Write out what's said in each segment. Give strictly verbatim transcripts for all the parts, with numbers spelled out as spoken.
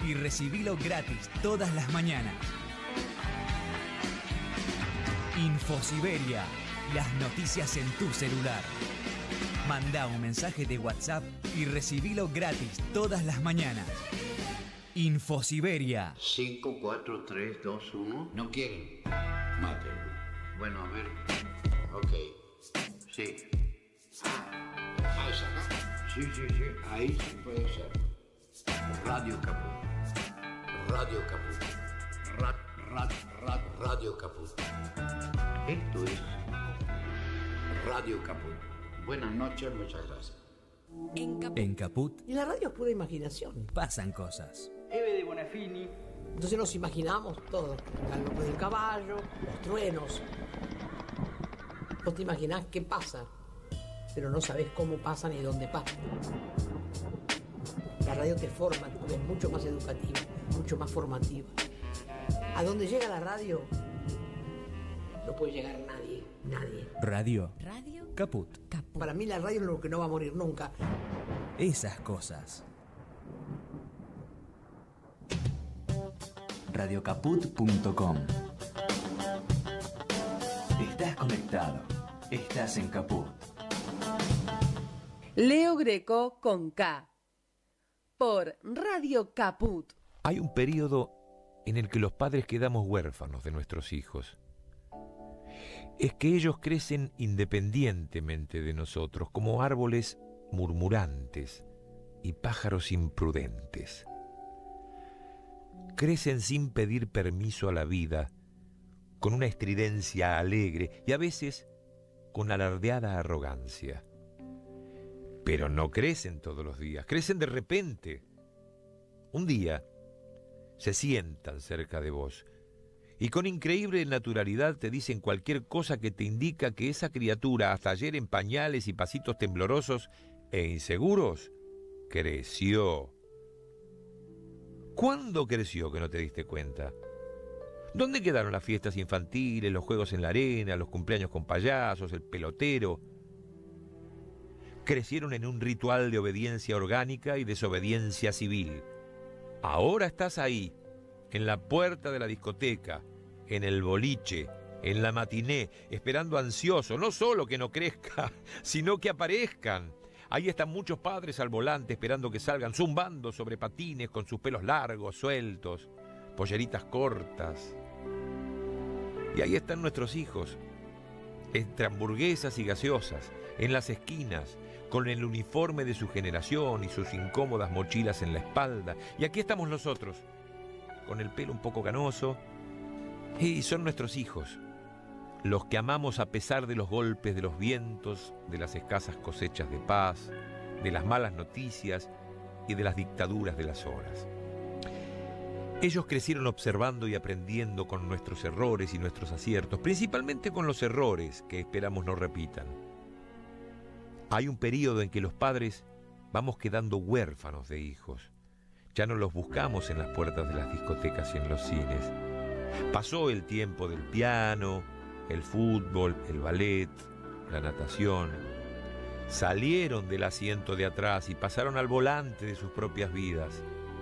y recibilo gratis todas las mañanas. Infosiberia, las noticias en tu celular. Mandá un mensaje de WhatsApp y recibilo gratis todas las mañanas. Infosiberia. cinco, cuatro, tres, dos, uno. ¿No quieren? Mátenlo. Bueno, a ver. Ok. Sí. Ah, ¿es acá? Sí, sí, sí. Ahí sí puede ser. Radio Caput. Radio Caput. Rat, rat, rat, Radio Caput. Esto es Radio Caput. Buenas noches, muchas gracias. En Caput. En Caput. Y la radio es pura imaginación. Pasan cosas. Eve de Bonafini. Entonces nos imaginamos todo. El galope del caballo, los truenos. Vos te imaginás qué pasa, pero no sabés cómo pasa ni dónde pasa. La radio te forma, es mucho más educativa, mucho más formativa. ¿A dónde llega la radio? No puede llegar nadie, nadie. Radio. Radio. Caput. Caput. Para mí la radio es lo que no va a morir nunca. Esas cosas. radio caput punto com. Estás conectado. Estás en Caput. Leo Greco con K. Por Radio Caput. Hay un periodo en el que los padres quedamos huérfanos de nuestros hijos. Es que ellos crecen independientemente de nosotros, como árboles murmurantes y pájaros imprudentes. Crecen sin pedir permiso a la vida, con una estridencia alegre y a veces con alardeada arrogancia. Pero no crecen todos los días, crecen de repente. Un día se sientan cerca de vos y con increíble naturalidad te dicen cualquier cosa que te indica que esa criatura, hasta ayer en pañales y pasitos temblorosos e inseguros, creció. ¿Cuándo creció que no te diste cuenta? ¿Dónde quedaron las fiestas infantiles, los juegos en la arena, los cumpleaños con payasos, el pelotero? Crecieron en un ritual de obediencia orgánica y desobediencia civil. Ahora estás ahí, en la puerta de la discoteca, en el boliche, en la matiné, esperando ansioso, no solo que no crezca, sino que aparezcan. Ahí están muchos padres al volante esperando que salgan, zumbando sobre patines con sus pelos largos, sueltos, polleritas cortas. Y ahí están nuestros hijos, entre hamburguesas y gaseosas, en las esquinas, con el uniforme de su generación y sus incómodas mochilas en la espalda. Y aquí estamos nosotros, con el pelo un poco canoso, y son nuestros hijos, los que amamos a pesar de los golpes de los vientos, de las escasas cosechas de paz, de las malas noticias y de las dictaduras de las horas. Ellos crecieron observando y aprendiendo con nuestros errores y nuestros aciertos, principalmente con los errores que esperamos no repitan. Hay un periodo en que los padres vamos quedando huérfanos de hijos. Ya no los buscamos en las puertas de las discotecas y en los cines. Pasó el tiempo del piano, el fútbol, el ballet, la natación. Salieron del asiento de atrás y pasaron al volante de sus propias vidas.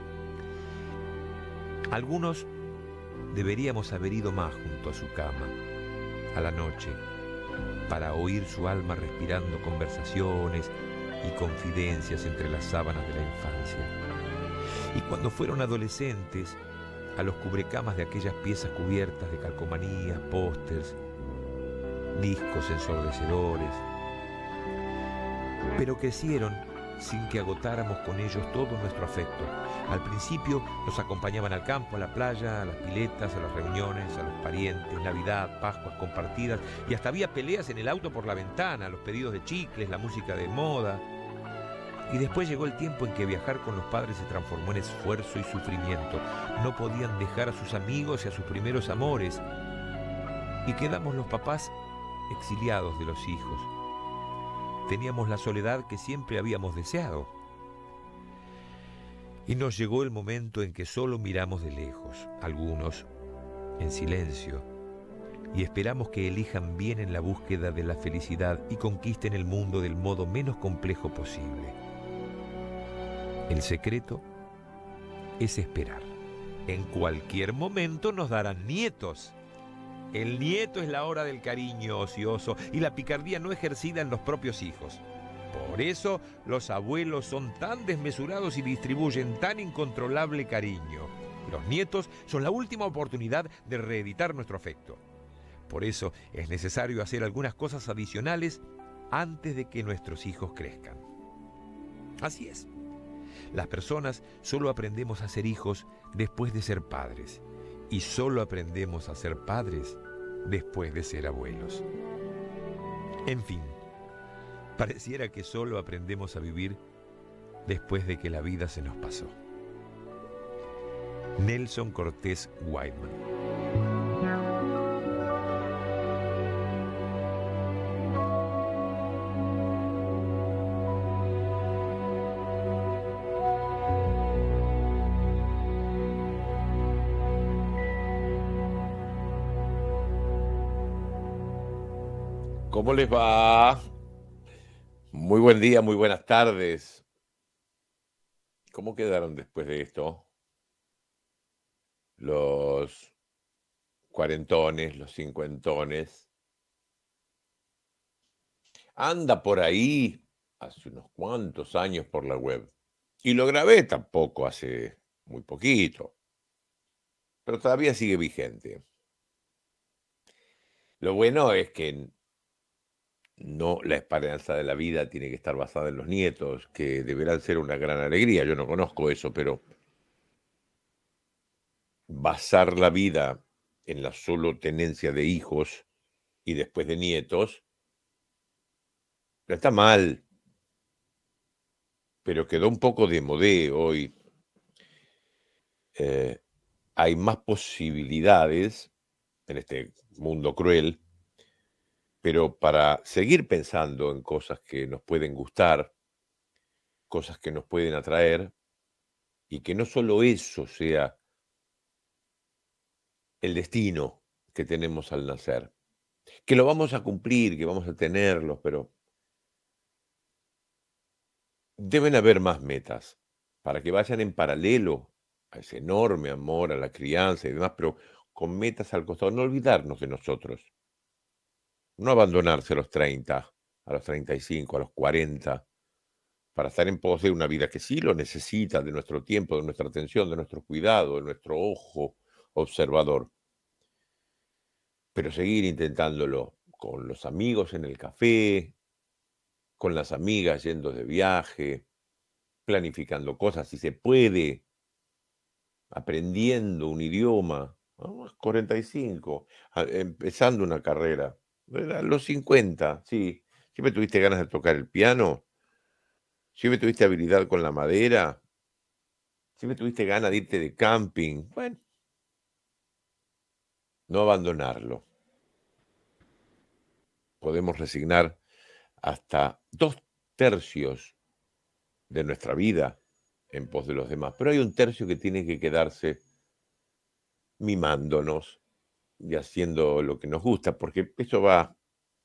Algunos deberíamos haber ido más junto a su cama, a la noche, para oír su alma respirando conversaciones y confidencias entre las sábanas de la infancia. Y cuando fueron adolescentes, a los cubrecamas de aquellas piezas cubiertas de calcomanías, pósters, discos ensordecedores. Pero crecieron sin que agotáramos con ellos todo nuestro afecto. Al principio nos acompañaban al campo, a la playa, a las piletas, a las reuniones, a los parientes, Navidad, Pascuas compartidas, y hasta había peleas en el auto por la ventana, los pedidos de chicles, la música de moda. Y después llegó el tiempo en que viajar con los padres se transformó en esfuerzo y sufrimiento. No podían dejar a sus amigos y a sus primeros amores. Y quedamos los papás exiliados de los hijos. Teníamos la soledad que siempre habíamos deseado. Y nos llegó el momento en que solo miramos de lejos, algunos, en silencio, y esperamos que elijan bien en la búsqueda de la felicidad y conquisten el mundo del modo menos complejo posible. El secreto es esperar. En cualquier momento nos darán nietos. El nieto es la hora del cariño ocioso y la picardía no ejercida en los propios hijos. Por eso los abuelos son tan desmesurados y distribuyen tan incontrolable cariño. Los nietos son la última oportunidad de reeditar nuestro afecto. Por eso es necesario hacer algunas cosas adicionales antes de que nuestros hijos crezcan. Así es. Las personas solo aprendemos a ser hijos después de ser padres. Y solo aprendemos a ser padres después de ser abuelos. En fin, pareciera que solo aprendemos a vivir después de que la vida se nos pasó. Nelson Cortés Whiteman. ¿Cómo les va? Muy buen día, muy buenas tardes. ¿Cómo quedaron después de esto? Los cuarentones, los cincuentones. Anda por ahí hace unos cuantos años por la web. Y lo grabé tampoco hace muy poquito. Pero todavía sigue vigente. Lo bueno es que no, la esperanza de la vida tiene que estar basada en los nietos, que deberán ser una gran alegría. Yo no conozco eso, pero basar la vida en la solo tenencia de hijos y después de nietos no está mal, pero quedó un poco de modé hoy. Eh, hay más posibilidades en este mundo cruel, pero para seguir pensando en cosas que nos pueden gustar, cosas que nos pueden atraer, y que no solo eso sea el destino que tenemos al nacer, que lo vamos a cumplir, que vamos a tenerlos, pero deben haber más metas para que vayan en paralelo a ese enorme amor a la crianza y demás, pero con metas al costado, no olvidarnos de nosotros. No abandonarse a los treinta, a los treinta y cinco, a los cuarenta, para estar en pos de una vida que sí lo necesita, de nuestro tiempo, de nuestra atención, de nuestro cuidado, de nuestro ojo observador. Pero seguir intentándolo con los amigos en el café, con las amigas yendo de viaje, planificando cosas, si se puede, aprendiendo un idioma, a los cuarenta y cinco, empezando una carrera. A los cincuenta, sí. ¿Siempre tuviste ganas de tocar el piano? ¿Siempre tuviste habilidad con la madera? ¿Siempre tuviste ganas de irte de camping? Bueno, no abandonarlo. Podemos resignar hasta dos tercios de nuestra vida en pos de los demás, pero hay un tercio que tiene que quedarse mimándonos y haciendo lo que nos gusta, porque eso va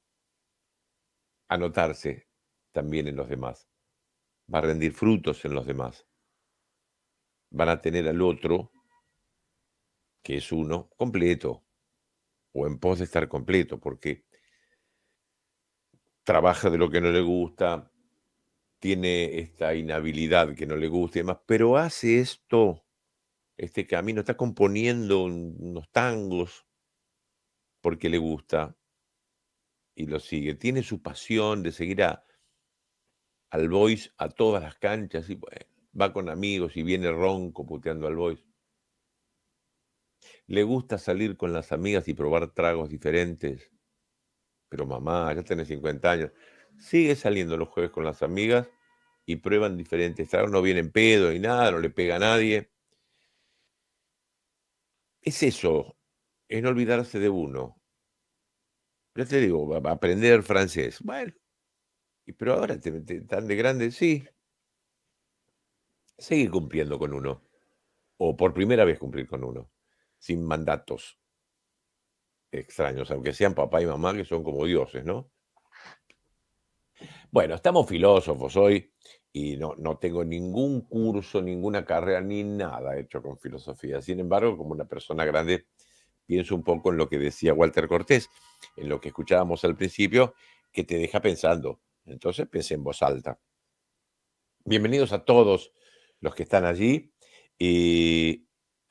a notarse también en los demás, va a rendir frutos en los demás, van a tener al otro, que es uno, completo, o en pos de estar completo, porque trabaja de lo que no le gusta, tiene esta inhabilidad que no le gusta y demás, pero hace esto, este camino, está componiendo unos tangos, porque le gusta y lo sigue. Tiene su pasión de seguir a, al Boys a todas las canchas y bueno, va con amigos y viene ronco puteando al Boys. Le gusta salir con las amigas y probar tragos diferentes. Pero mamá, ya tenés cincuenta años. Sigue saliendo los jueves con las amigas y prueban diferentes tragos. No vienen pedo ni nada, no le pega a nadie. Es eso. Es no olvidarse de uno. Ya te digo, aprender francés. Bueno, pero ahora te, te, tan de grande, sí. Seguir cumpliendo con uno. O por primera vez cumplir con uno. Sin mandatos extraños, aunque sean papá y mamá, que son como dioses, ¿no? Bueno, estamos filósofos hoy y no, no tengo ningún curso, ninguna carrera, ni nada hecho con filosofía. Sin embargo, como una persona grande, pienso un poco en lo que decía Walter Cortés, en lo que escuchábamos al principio, que te deja pensando. Entonces pensé en voz alta. Bienvenidos a todos los que están allí. Y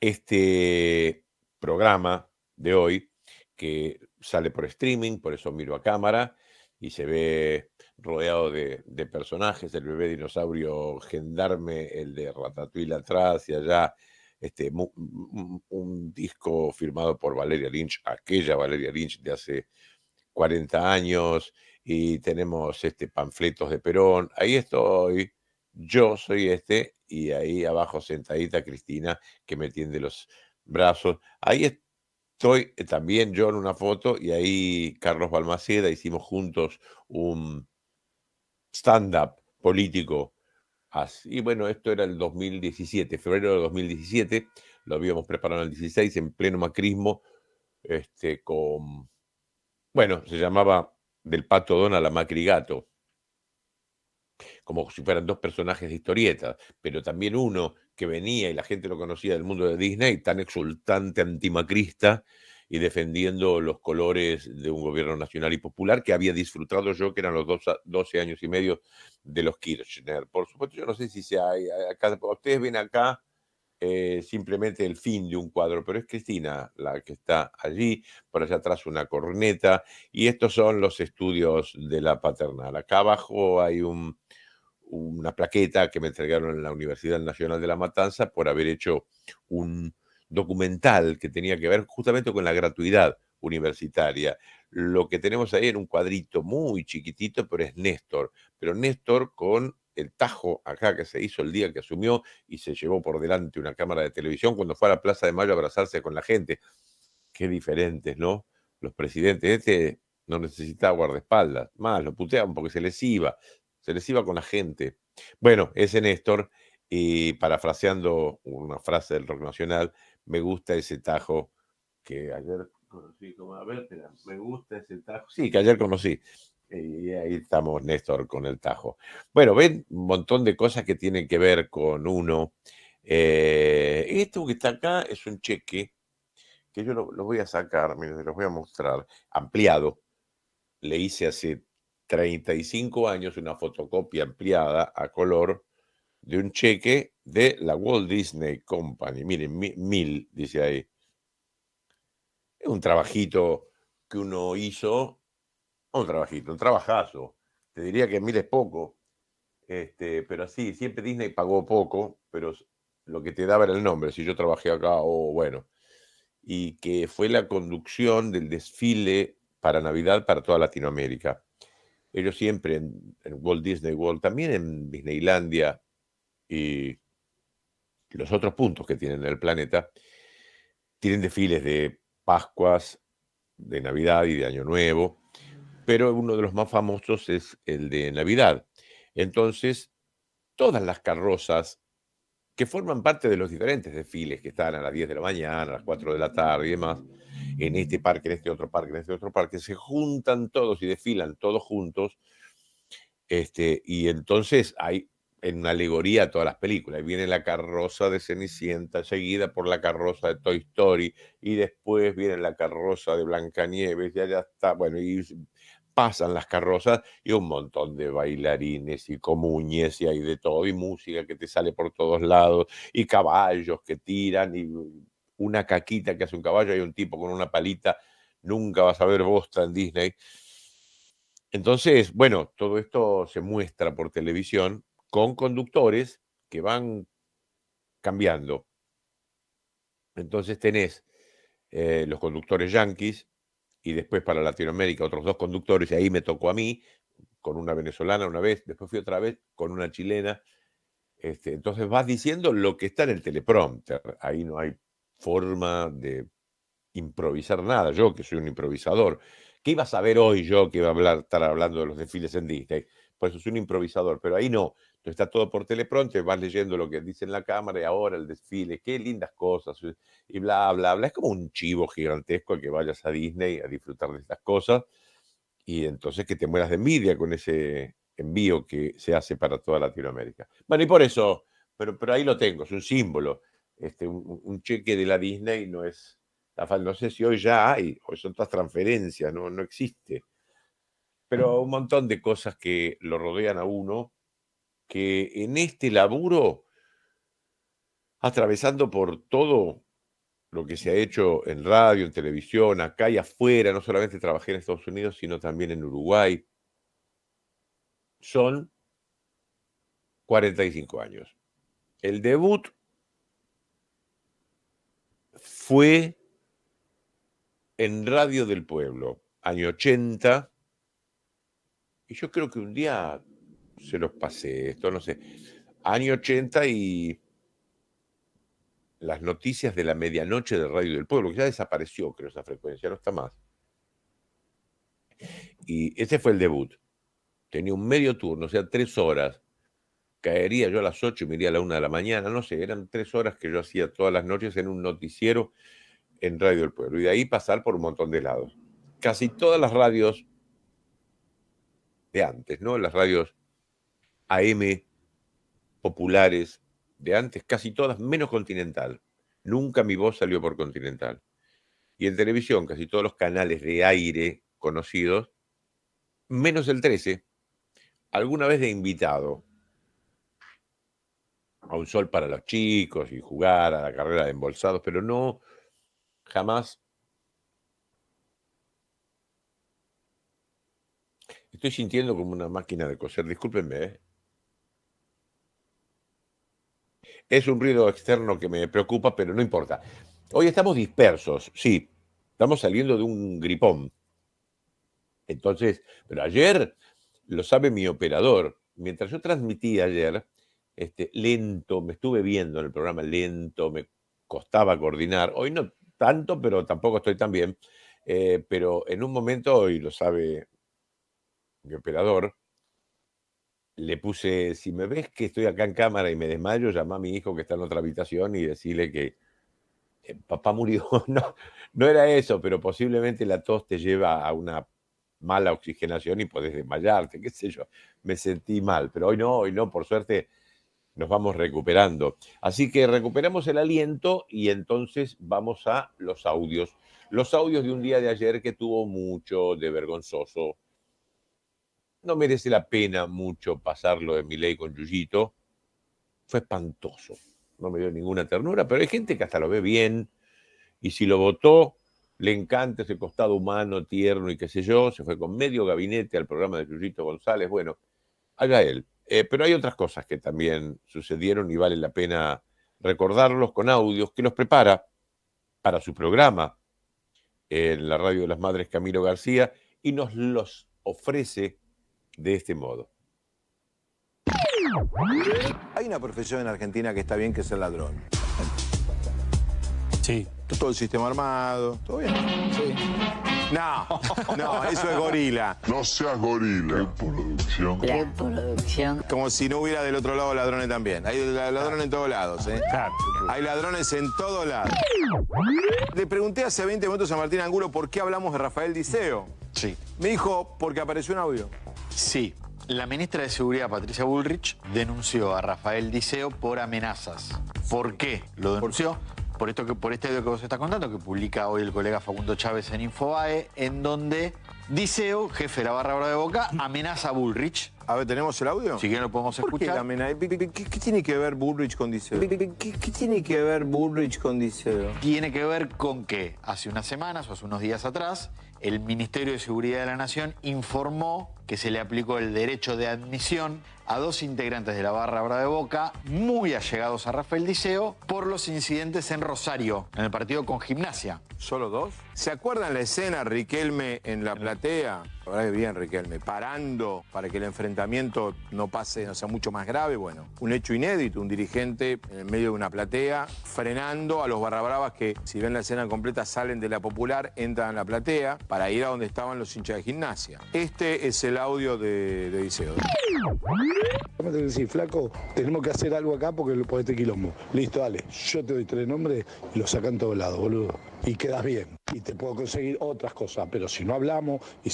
este programa de hoy, que sale por streaming, por eso miro a cámara, y se ve rodeado de, de personajes, el bebé dinosaurio gendarme, el de Ratatouille atrás y allá, este, mu- un, un disco firmado por Valeria Lynch, aquella Valeria Lynch de hace cuarenta años, y tenemos este, panfletos de Perón. Ahí estoy, yo soy este, y ahí abajo sentadita Cristina, que me tiende los brazos. Ahí estoy eh, también yo en una foto, y ahí Carlos Balmaceda, hicimos juntos un stand-up político. Así, bueno, esto era el dos mil diecisiete, febrero de dos mil diecisiete, lo habíamos preparado en el dieciséis, en pleno macrismo, este, con, bueno, se llamaba Del Pato Donald a Macri Gato, como si fueran dos personajes de historieta, pero también uno que venía y la gente lo conocía del mundo de Disney, tan exultante, antimacrista, y defendiendo los colores de un gobierno nacional y popular que había disfrutado yo, que eran los dos, doce años y medio de los Kirchner. Por supuesto, yo no sé si se hay, acá, ustedes ven acá eh, simplemente el fin de un cuadro, pero es Cristina la que está allí, por allá atrás una corneta, y estos son los estudios de la paternal. Acá abajo hay un, una plaqueta que me entregaron en la Universidad Nacional de La Matanza por haber hecho un documental que tenía que ver justamente con la gratuidad universitaria. Lo que tenemos ahí en un cuadrito muy chiquitito, pero es Néstor, pero Néstor con el tajo acá que se hizo el día que asumió y se llevó por delante una cámara de televisión cuando fue a la Plaza de Mayo a abrazarse con la gente. Qué diferentes, ¿no? Los presidentes, este no necesitaba guardaespaldas, más, lo puteaban porque se les iba, se les iba con la gente. Bueno, ese Néstor, y parafraseando una frase del rock nacional, me gusta ese tajo que ayer conocí, como, a ver, espera, me gusta ese tajo, sí, que ayer conocí. Y ahí estamos, Néstor, con el tajo. Bueno, ven un montón de cosas que tienen que ver con uno. Eh, esto que está acá es un cheque que yo lo, lo voy a sacar, miren, se los voy a mostrar, ampliado. Le hice hace treinta y cinco años una fotocopia ampliada a color de un cheque de la Walt Disney Company. Miren, mi- mil, dice ahí. Es un trabajito que uno hizo, un trabajito, un trabajazo. Te diría que mil es poco, este, pero sí, siempre Disney pagó poco, pero lo que te daba era el nombre. Si yo trabajé acá, o bueno. Y que fue la conducción del desfile para Navidad para toda Latinoamérica. Ellos siempre en, en Walt Disney World, también en Disneylandia y los otros puntos que tienen en el planeta, tienen desfiles de Pascuas, de Navidad y de Año Nuevo, pero uno de los más famosos es el de Navidad. Entonces, todas las carrozas que forman parte de los diferentes desfiles que están a las diez de la mañana, a las cuatro de la tarde y demás, en este parque, en este otro parque, en este otro parque, se juntan todos y desfilan todos juntos, este, y entonces hay en una alegoría a todas las películas. Ahí viene la carroza de Cenicienta, seguida por la carroza de Toy Story, y después viene la carroza de Blancanieves, y allá está, bueno, y pasan las carrozas y un montón de bailarines y comuñes y hay de todo, y música que te sale por todos lados, y caballos que tiran, y una caquita que hace un caballo, hay un tipo con una palita, nunca vas a ver bosta en Disney. Entonces, bueno, todo esto se muestra por televisión con conductores que van cambiando. Entonces tenés eh, los conductores yanquis y después para Latinoamérica otros dos conductores, y ahí me tocó a mí, con una venezolana una vez, después fui otra vez con una chilena. Este, entonces vas diciendo lo que está en el teleprompter, ahí no hay forma de improvisar nada. Yo, que soy un improvisador, ¿qué iba a saber hoy yo que iba a hablar, estar hablando de los desfiles en Disney? Por eso soy un improvisador, pero ahí no. Entonces está todo por teleprompter, vas leyendo lo que dice en la cámara y ahora el desfile, qué lindas cosas, y bla, bla, bla. Es como un chivo gigantesco que vayas a Disney a disfrutar de estas cosas y entonces que te mueras de envidia con ese, envío que se hace para toda Latinoamérica. Bueno, y por eso, pero, pero ahí lo tengo, es un símbolo. Este, un, un cheque de la Disney no es, no sé si hoy ya hay, hoy son todas transferencias, no, no existe. Pero un montón de cosas que lo rodean a uno, que en este laburo, atravesando por todo lo que se ha hecho en radio, en televisión, acá y afuera, no solamente trabajé en Estados Unidos, sino también en Uruguay, son cuarenta y cinco años. El debut fue en Radio del Pueblo, año ochenta, y yo creo que un día se los pasé, esto no sé, año ochenta y las noticias de la medianoche de Radio del Pueblo, que ya desapareció, creo, esa frecuencia, no está más. Y ese fue el debut. Tenía un medio turno, o sea, tres horas. Caería yo a las ocho y me iría a la una de la mañana, no sé, eran tres horas que yo hacía todas las noches en un noticiero en Radio del Pueblo. Y de ahí pasar por un montón de lados. Casi todas las radios de antes, ¿no? Las radios A M populares de antes, casi todas, menos Continental. Nunca mi voz salió por Continental. Y en televisión, casi todos los canales de aire conocidos, menos el trece, alguna vez de invitado a Un Sol para los Chicos y jugar a la carrera de embolsados, pero no, jamás. Estoy sintiendo como una máquina de coser, discúlpenme, ¿eh? Es un ruido externo que me preocupa, pero no importa. Hoy estamos dispersos, sí. Estamos saliendo de un gripón. Entonces, pero ayer, lo sabe mi operador, mientras yo transmití ayer, este, lento, me estuve viendo en el programa lento, me costaba coordinar. Hoy no tanto, pero tampoco estoy tan bien. Eh, pero en un momento, y lo sabe mi operador, le puse, si me ves que estoy acá en cámara y me desmayo, llama a mi hijo que está en otra habitación y decirle que eh, papá murió. No, no era eso, pero posiblemente la tos te lleva a una mala oxigenación y podés desmayarte, qué sé yo. Me sentí mal, pero hoy no, hoy no, por suerte nos vamos recuperando. Así que recuperamos el aliento y entonces vamos a los audios. Los audios de un día de ayer que tuvo mucho de vergonzoso. No merece la pena mucho pasarlo de Milei con Yuyito. Fue espantoso. No me dio ninguna ternura, pero hay gente que hasta lo ve bien. Y si lo votó, le encanta ese costado humano, tierno y qué sé yo. Se fue con medio gabinete al programa de Yuyito González. Bueno, haga él. Eh, pero hay otras cosas que también sucedieron y vale la pena recordarlos con audios que los prepara para su programa en la Radio de las Madres Camilo García y nos los ofrece de este modo. Hay una profesión en Argentina que está bien, que es el ladrón. Sí. Todo el sistema armado, todo bien. Sí. No, no, eso es gorila. No seas gorila. Qué producción. La producción. Como si no hubiera del otro lado ladrones también. Hay ladrones en todos lados, ¿eh? Hay ladrones en todos lados. Le pregunté hace veinte minutos a Martín Angulo por qué hablamos de Rafael Diceo. Sí. Me dijo, porque apareció un audio. Sí. La ministra de Seguridad, Patricia Bullrich, denunció a Rafael Diceo por amenazas. ¿Por qué lo denunció? Por, esto que, por este audio que vos estás contando, que publica hoy el colega Facundo Chávez en Infobae, en donde Diceo, jefe de la barra brava de Boca, amenaza a Bullrich. A ver, ¿tenemos el audio? Si quieren lo podemos escuchar. ¿Qué, qué, qué, ¿Qué tiene que ver Bullrich con Diceo? ¿Qué, qué, qué tiene que ver Bullrich con Diceo? Tiene que ver con que hace unas semanas o hace unos días atrás, el Ministerio de Seguridad de la Nación informó que se le aplicó el derecho de admisión a dos integrantes de la barra brava de Boca, muy allegados a Rafael Diceo, por los incidentes en Rosario, en el partido con Gimnasia. ¿Solo dos? ¿Se acuerdan la escena, Riquelme en la platea? La verdad que bien, Riquelme, parando para que el enfrentamiento no pase, no sea mucho más grave. Bueno, un hecho inédito, un dirigente en el medio de una platea, frenando a los barrabravas que, si ven la escena completa, salen de la Popular, entran a la platea para ir a donde estaban los hinchas de Gimnasia. Este es el audio de, de Diceo. Vamos a decir, flaco, tenemos que hacer algo acá porque por este quilombo. Listo, dale, yo te doy tres nombres y los sacan todos lados, boludo. Y quedas bien. Y te puedo conseguir otras cosas, pero si no hablamos y si la señora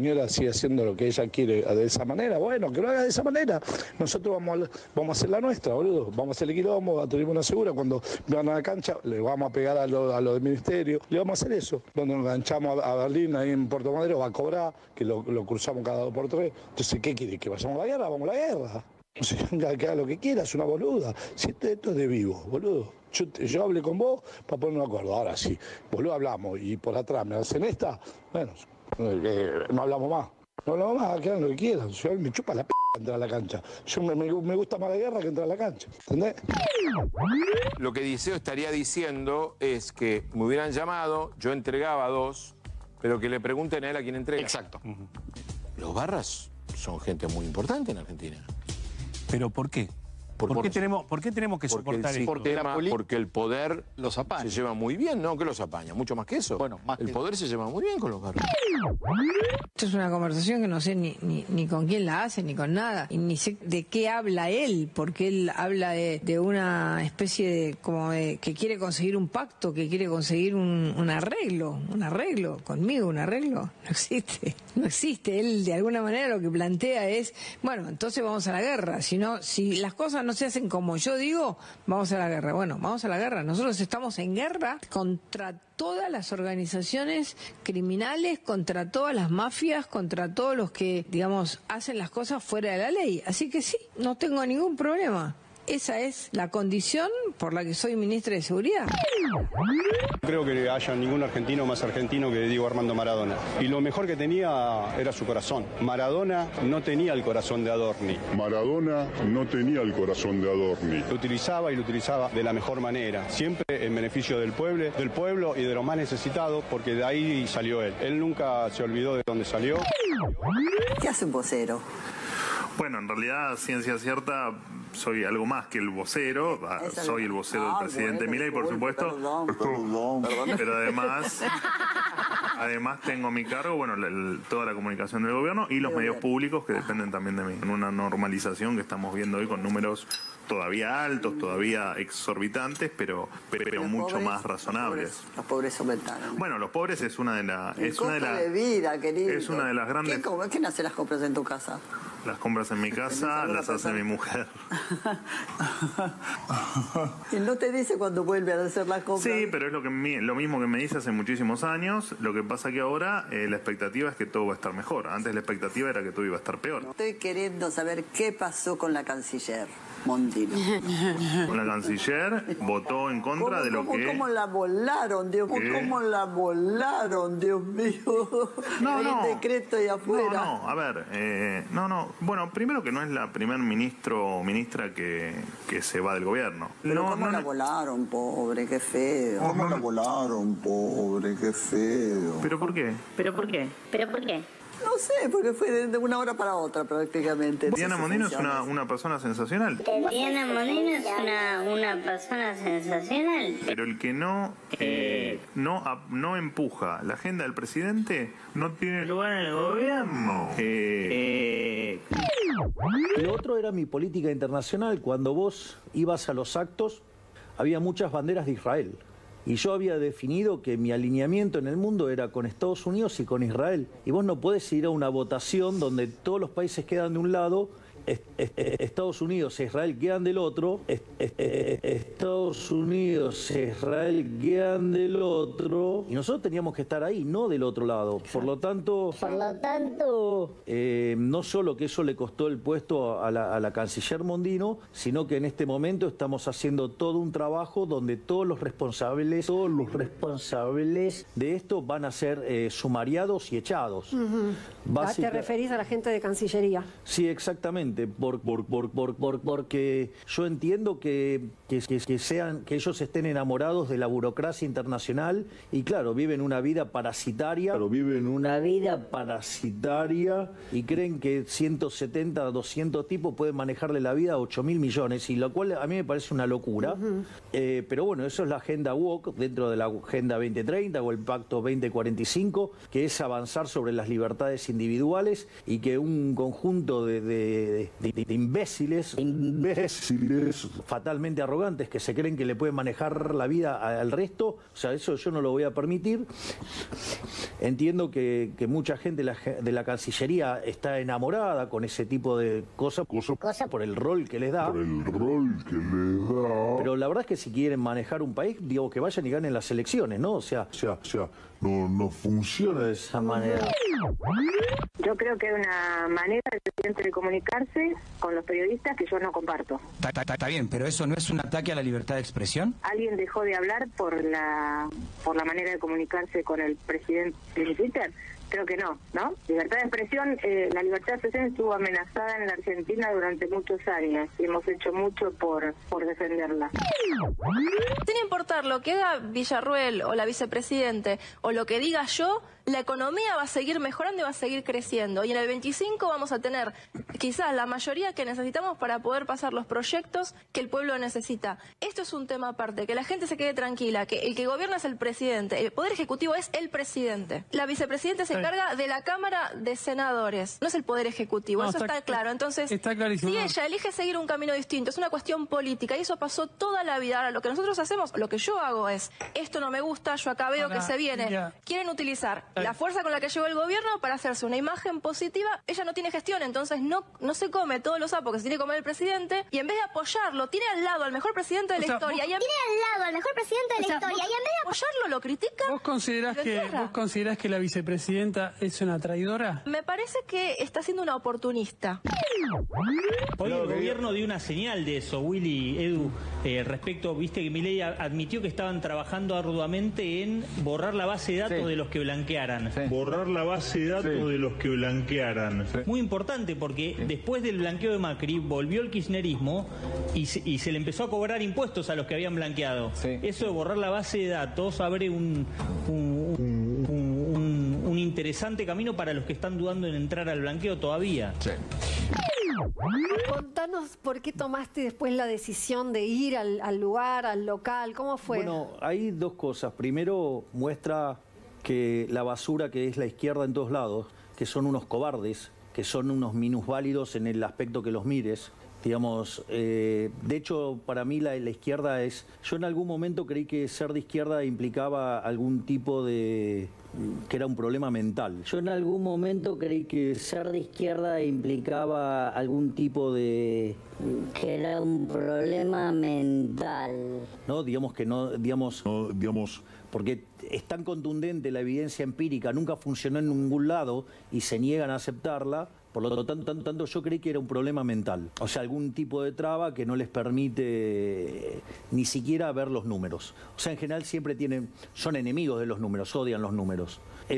señora sigue haciendo lo que ella quiere de esa manera, bueno, que lo haga de esa manera. Nosotros vamos a, vamos a hacer la nuestra, boludo. Vamos a hacerle quilombo a Tribuna Segura. Cuando van a la cancha, le vamos a pegar a lo, a lo del ministerio. Le vamos a hacer eso. Cuando nos enganchamos a, a Berlín, ahí en Puerto Madero, va a cobrar, que lo, lo cruzamos cada dos por tres. Entonces, ¿qué quiere? ¿Que vayamos a la guerra? Vamos a la guerra. O sea, que haga lo que quiera, es una boluda. Si esto, esto es de vivo, boludo. Yo, yo hablé con vos para poner un acuerdo. Ahora sí, boludo, hablamos y por atrás me hacen esta, bueno, eh, no hablamos más. No hablamos más, que hagan lo que quieran. Yo, me chupa la p entrar a la cancha. Yo me, me, me gusta más la guerra que entrar a la cancha. ¿Entendés? Lo que Diceo estaría diciendo es que me hubieran llamado, yo entregaba dos, pero que le pregunten a él a quién entrega. Exacto. Uh-huh. Los barras son gente muy importante en Argentina. ¿Pero por qué? ¿Por, por, qué, tenemos, ¿Por qué tenemos que porque soportar el esto? sistema, porque el poder los apaña. Se lleva muy bien, ¿no? ¿Qué los apaña? Mucho más que eso. Bueno, más el que... poder se lleva muy bien con los barrios. Esto es una conversación que no sé ni, ni, ni con quién la hace, ni con nada. Y ni sé de qué habla él, porque él habla de, de una especie de, como de, que quiere conseguir un pacto, que quiere conseguir un, un arreglo, un arreglo, conmigo un arreglo. No existe, no existe. Él de alguna manera lo que plantea es, bueno, entonces vamos a la guerra. Si no, si las cosas no se hacen como yo digo, vamos a la guerra. Bueno, vamos a la guerra. Nosotros estamos en guerra contra todas las organizaciones criminales, contra todas las mafias, contra todos los que, digamos, hacen las cosas fuera de la ley. Así que sí, no tengo ningún problema. Esa es la condición por la que soy ministra de Seguridad. No creo que haya ningún argentino más argentino que Diego Armando Maradona. Y lo mejor que tenía era su corazón. Maradona no tenía el corazón de Adorni. Maradona no tenía el corazón de Adorni. Lo utilizaba y lo utilizaba de la mejor manera. Siempre en beneficio del pueblo, del pueblo y de los más necesitados, porque de ahí salió él. Él nunca se olvidó de dónde salió. ¿Qué hace un vocero? Bueno, en realidad, ciencia cierta, soy algo más que el vocero. Soy el vocero del presidente Milei, por supuesto. Perdón, perdón, perdón. Pero además, además tengo a mi cargo, bueno, el, toda la comunicación del gobierno y los medios públicos que dependen también de mí. En una normalización que estamos viendo hoy con números todavía altos, todavía exorbitantes, pero, pero, pero mucho pobres, más razonables. Los pobres, los pobres aumentaron. Bueno, los pobres es una de las... Es una de, la, de vida, querido. Es una de las grandes... ¿Quién, ¿Quién hace las compras en tu casa? Las compras en mi casa las hace mi mujer. Y no te dice cuando vuelve a hacer las compras. Sí, pero es lo, que me, lo mismo que me dice hace muchísimos años. Lo que pasa que ahora eh, la expectativa es que todo va a estar mejor. Antes la expectativa era que todo iba a estar peor. Estoy queriendo saber qué pasó con la canciller Mondino. La canciller votó en contra ¿Cómo, de lo cómo, que... ¿Cómo la volaron, Dios mío? ¿Cómo la volaron, Dios mío? No, Hay no. un decreto ahí afuera. No, no, a ver, eh, no, no. Bueno, primero que no es la primer ministro o ministra que, que se va del gobierno. Pero no, ¿cómo no, la no. volaron, pobre? Qué feo. ¿Cómo la volaron, pobre? Qué feo. ¿Pero por qué? ¿Pero por qué? ¿Pero por qué? No sé, porque fue de, de una hora para otra prácticamente. Diana Mondino es una, una persona sensacional. Diana Mondino es una, una persona sensacional. Pero el que no, eh, no, no empuja la agenda del presidente no tiene lugar en el gobierno. Eh, eh. Lo otro era mi política internacional. Cuando vos ibas a los actos, había muchas banderas de Israel. Y yo había definido que mi alineamiento en el mundo era con Estados Unidos y con Israel. Y vos no podés ir a una votación donde todos los países quedan de un lado, Estados Unidos e Israel quedan del otro, Estados Unidos e Israel quedan del otro, y nosotros teníamos que estar ahí, no del otro lado. Por lo tanto, Por lo tanto, eh, no solo que eso le costó el puesto a la, a la canciller Mondino, sino que en este momento estamos haciendo todo un trabajo donde todos los responsables, todos los responsables de esto van a ser eh, sumariados y echados. Uh-huh. Básica... ¿Te referís a la gente de Cancillería? Sí, exactamente. Por, por, por, por, por, porque yo entiendo que, que, que, que, sean, que ellos estén enamorados de la burocracia internacional y claro, viven una vida parasitaria, pero viven una vida parasitaria y creen que ciento setenta, doscientos tipos pueden manejarle la vida a ocho mil millones, y lo cual a mí me parece una locura. Uh-huh. eh, pero bueno, eso es la agenda woke dentro de la agenda veinte treinta o el pacto veinte cuarenta y cinco, que es avanzar sobre las libertades individuales y que un conjunto de, de de, de- de imbéciles, imbéciles fatalmente arrogantes que se creen que le pueden manejar la vida a- al resto. O sea, eso yo no lo voy a permitir. Entiendo que, que mucha gente de la, de la Cancillería está enamorada con ese tipo de cosas cosa por el rol que les da. Por el rol que les da. Pero la verdad es que si quieren manejar un país, digo, que vayan y ganen las elecciones, ¿no? O sea, O sea, o sea, no, no funciona de esa manera. Yo creo que hay una manera del presidente de comunicarse con los periodistas que yo no comparto. Está, está- está bien, pero eso no es un ataque a la libertad de expresión. ¿Alguien dejó de hablar por la por la manera de comunicarse con el presidente de Twitter? Creo que no, ¿no? Libertad de expresión, eh, la libertad de expresión estuvo amenazada en la Argentina durante muchos años y hemos hecho mucho por, por defenderla. Sin importar lo que haga Villarruel o la vicepresidente o lo que diga yo, la economía va a seguir mejorando y va a seguir creciendo. Y en el veinticinco vamos a tener quizás la mayoría que necesitamos para poder pasar los proyectos que el pueblo necesita. Esto es un tema aparte, que la gente se quede tranquila, que el que gobierna es el presidente, el poder ejecutivo es el presidente. La vicepresidenta se encarga de la Cámara de Senadores, no es el poder ejecutivo, No, eso está- está claro. Entonces, está clarísimo. si ella elige seguir un camino distinto, es una cuestión política y eso pasó toda la vida. Ahora, lo que nosotros hacemos, lo que yo hago es, esto no me gusta, yo acá veo Ahora, que se viene. ya. Quieren utilizar la fuerza con la que llegó el gobierno para hacerse una imagen positiva. Ella no tiene gestión, entonces no, no se come todos los sapos que se tiene que comer el presidente y en vez de apoyarlo, tiene al lado al mejor presidente de la O sea, historia. vos- Y en... Tiene al lado al mejor presidente de la O sea, historia vos- y en vez de apoyarlo lo critica. ¿Vos considerás lo que, entierra. ¿Vos considerás que la vicepresidenta es una traidora? Me parece que está siendo una oportunista. Hoy el gobierno dio una señal de eso, Willy, Edu, eh, respecto, viste que Milei a- admitió que estaban trabajando arduamente en borrar la base de datos Sí. de los que blanquearan. Borrar la base de datos Sí. de los que blanquearan. Muy importante porque después del blanqueo de Macri volvió el kirchnerismo y se, y se le empezó a cobrar impuestos a los que habían blanqueado. Eso de borrar la base de datos abre un, un, un- un- un interesante camino para los que están dudando en entrar al blanqueo todavía. Contanos por qué tomaste después la decisión de ir al, al lugar, al local, ¿cómo fue? Bueno, hay dos cosas. Primero, muestra que la basura que es la izquierda en todos lados, que son unos cobardes, que son unos minusválidos en el aspecto que los mires. Digamos, eh, de hecho, para mí la, la izquierda es... Yo en algún momento creí que ser de izquierda implicaba algún tipo de... que era un problema mental. Yo en algún momento creí que ser de izquierda implicaba algún tipo de... que era un problema mental. ¿no? Digamos que no, digamos, no, digamos, porque es tan contundente la evidencia empírica, nunca funcionó en ningún lado y se niegan a aceptarla. Por lo tanto, tanto, tanto yo creí que era un problema mental, o sea, algún tipo de traba que no les permite eh, ni siquiera ver los números. O sea, en general siempre tienen, son enemigos de los números, odian los números.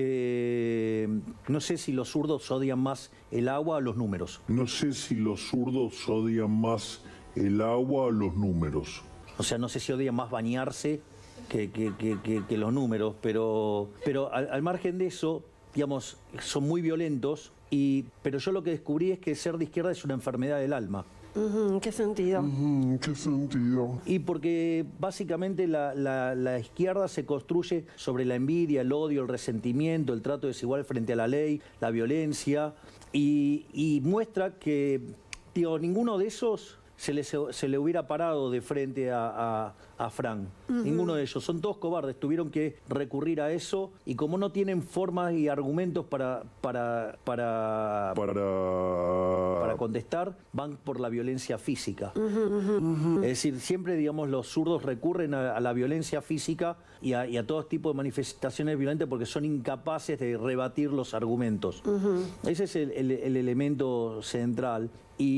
Eh, no sé si los zurdos odian más el agua o los números. No sé si los zurdos odian más el agua o los números. O sea, no sé si odian más bañarse que, que, que, que, que los números, pero, pero al, al margen de eso, digamos, son muy violentos, y, pero yo lo que descubrí es que ser de izquierda es una enfermedad del alma. Ujú, ¿en qué sentido? ¿En qué sentido? Y porque básicamente la, la, la izquierda se construye sobre la envidia, el odio, el resentimiento, el trato desigual frente a la ley, la violencia, y, y muestra que, digo, ninguno de esos se le, se le hubiera parado de frente a, a, a Fran. Ujú. Ninguno de ellos. Son todos cobardes, tuvieron que recurrir a eso, y como no tienen formas y argumentos para, para, para, Para... para contestar, van por la violencia física. Ujú, ujú, ujú. Es decir, siempre, digamos, los zurdos recurren a, a la violencia física y a, y a todo tipo de manifestaciones violentas porque son incapaces de rebatir los argumentos. Ujú. Ese es el, el- el elemento central.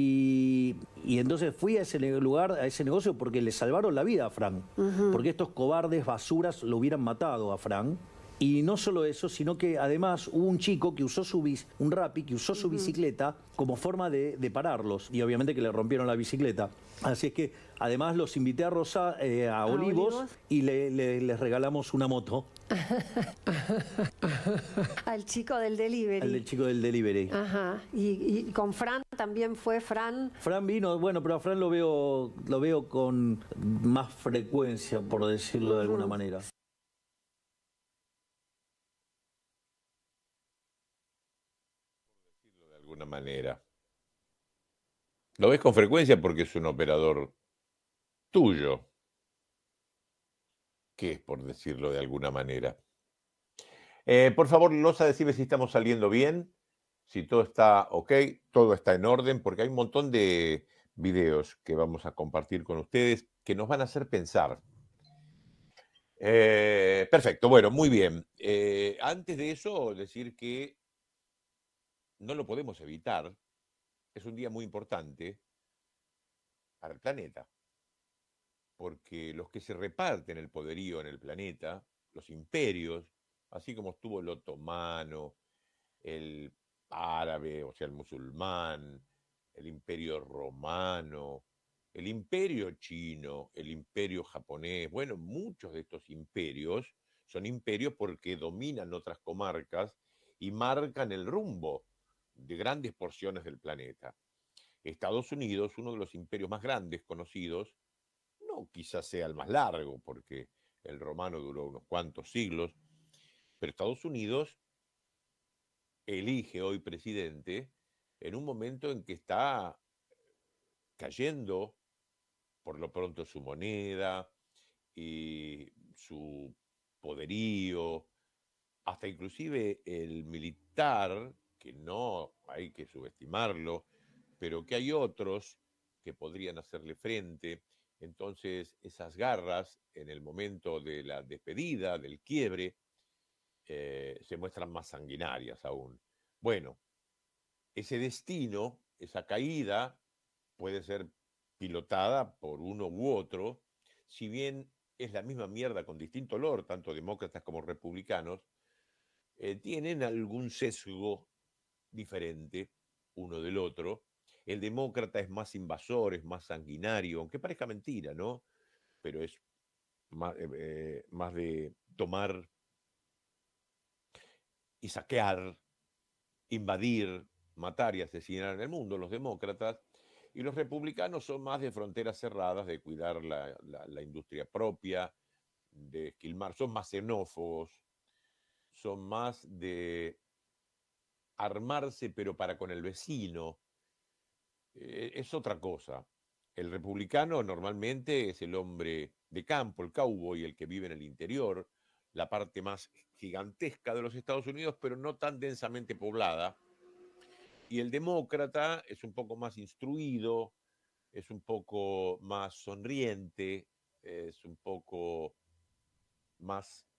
Y, y entonces fui a ese lugar, a ese negocio, porque le salvaron la vida a Fran. Ujú. Porque estos cobardes basuras lo hubieran matado a Fran. Y no solo eso, sino que además hubo un chico que usó su bis, un rapi, que usó su bicicleta como forma de, de pararlos. Y obviamente que le rompieron la bicicleta. Así es que además los invité a Rosa, eh, a, ¿A Olivos, Olivos? y le- le- les regalamos una moto Al chico del delivery. al del chico del delivery. Ajá. Y, y con Fran también fue Fran. Fran vino, bueno, pero a Fran lo veo, lo veo con más frecuencia, por decirlo de alguna manera. De alguna manera. Lo ves con frecuencia porque es un operador tuyo. ¿Qué es, por decirlo de alguna manera? Eh, por favor, Losa, decime si estamos saliendo bien, si todo está ok, todo está en orden, porque hay un montón de videos que vamos a compartir con ustedes que nos van a hacer pensar. Eh, perfecto, bueno, muy bien. Eh, antes de eso, decir que no lo podemos evitar. Es un día muy importante para el planeta, porque los que se reparten el poderío en el planeta, los imperios, así como estuvo el otomano, el árabe, o sea, el musulmán, el imperio romano, el imperio chino, el imperio japonés, bueno, muchos de estos imperios son imperios porque dominan otras comarcas y marcan el rumbo de grandes porciones del planeta. Estados Unidos, uno de los imperios más grandes conocidos, no quizás sea el más largo, porque el romano duró unos cuantos siglos, pero Estados Unidos elige hoy presidente en un momento en que está cayendo por lo pronto su moneda y su poderío, hasta inclusive el militar, que no hay que subestimarlo, pero que hay otros que podrían hacerle frente. Entonces, esas garras en el momento de la despedida, del quiebre, eh, se muestran más sanguinarias aún. Bueno, ese destino, esa caída, puede ser pilotada por uno u otro, si bien es la misma mierda con distinto olor, tanto demócratas como republicanos, eh, tienen algún sesgo diferente uno del otro. El demócrata es más invasor, es más sanguinario, aunque parezca mentira, ¿no? Pero es más, eh, más de tomar y saquear, invadir, matar y asesinar en el mundo, los demócratas, y los republicanos son más de fronteras cerradas, de cuidar la, la, la industria propia, de esquilmar, son más xenófobos, son más de armarse pero para con el vecino, eh, es otra cosa. El republicano normalmente es el hombre de campo, el cowboy, el que vive en el interior, la parte más gigantesca de los Estados Unidos, pero no tan densamente poblada. Y el demócrata es un poco más instruido, es un poco más sonriente, es un poco más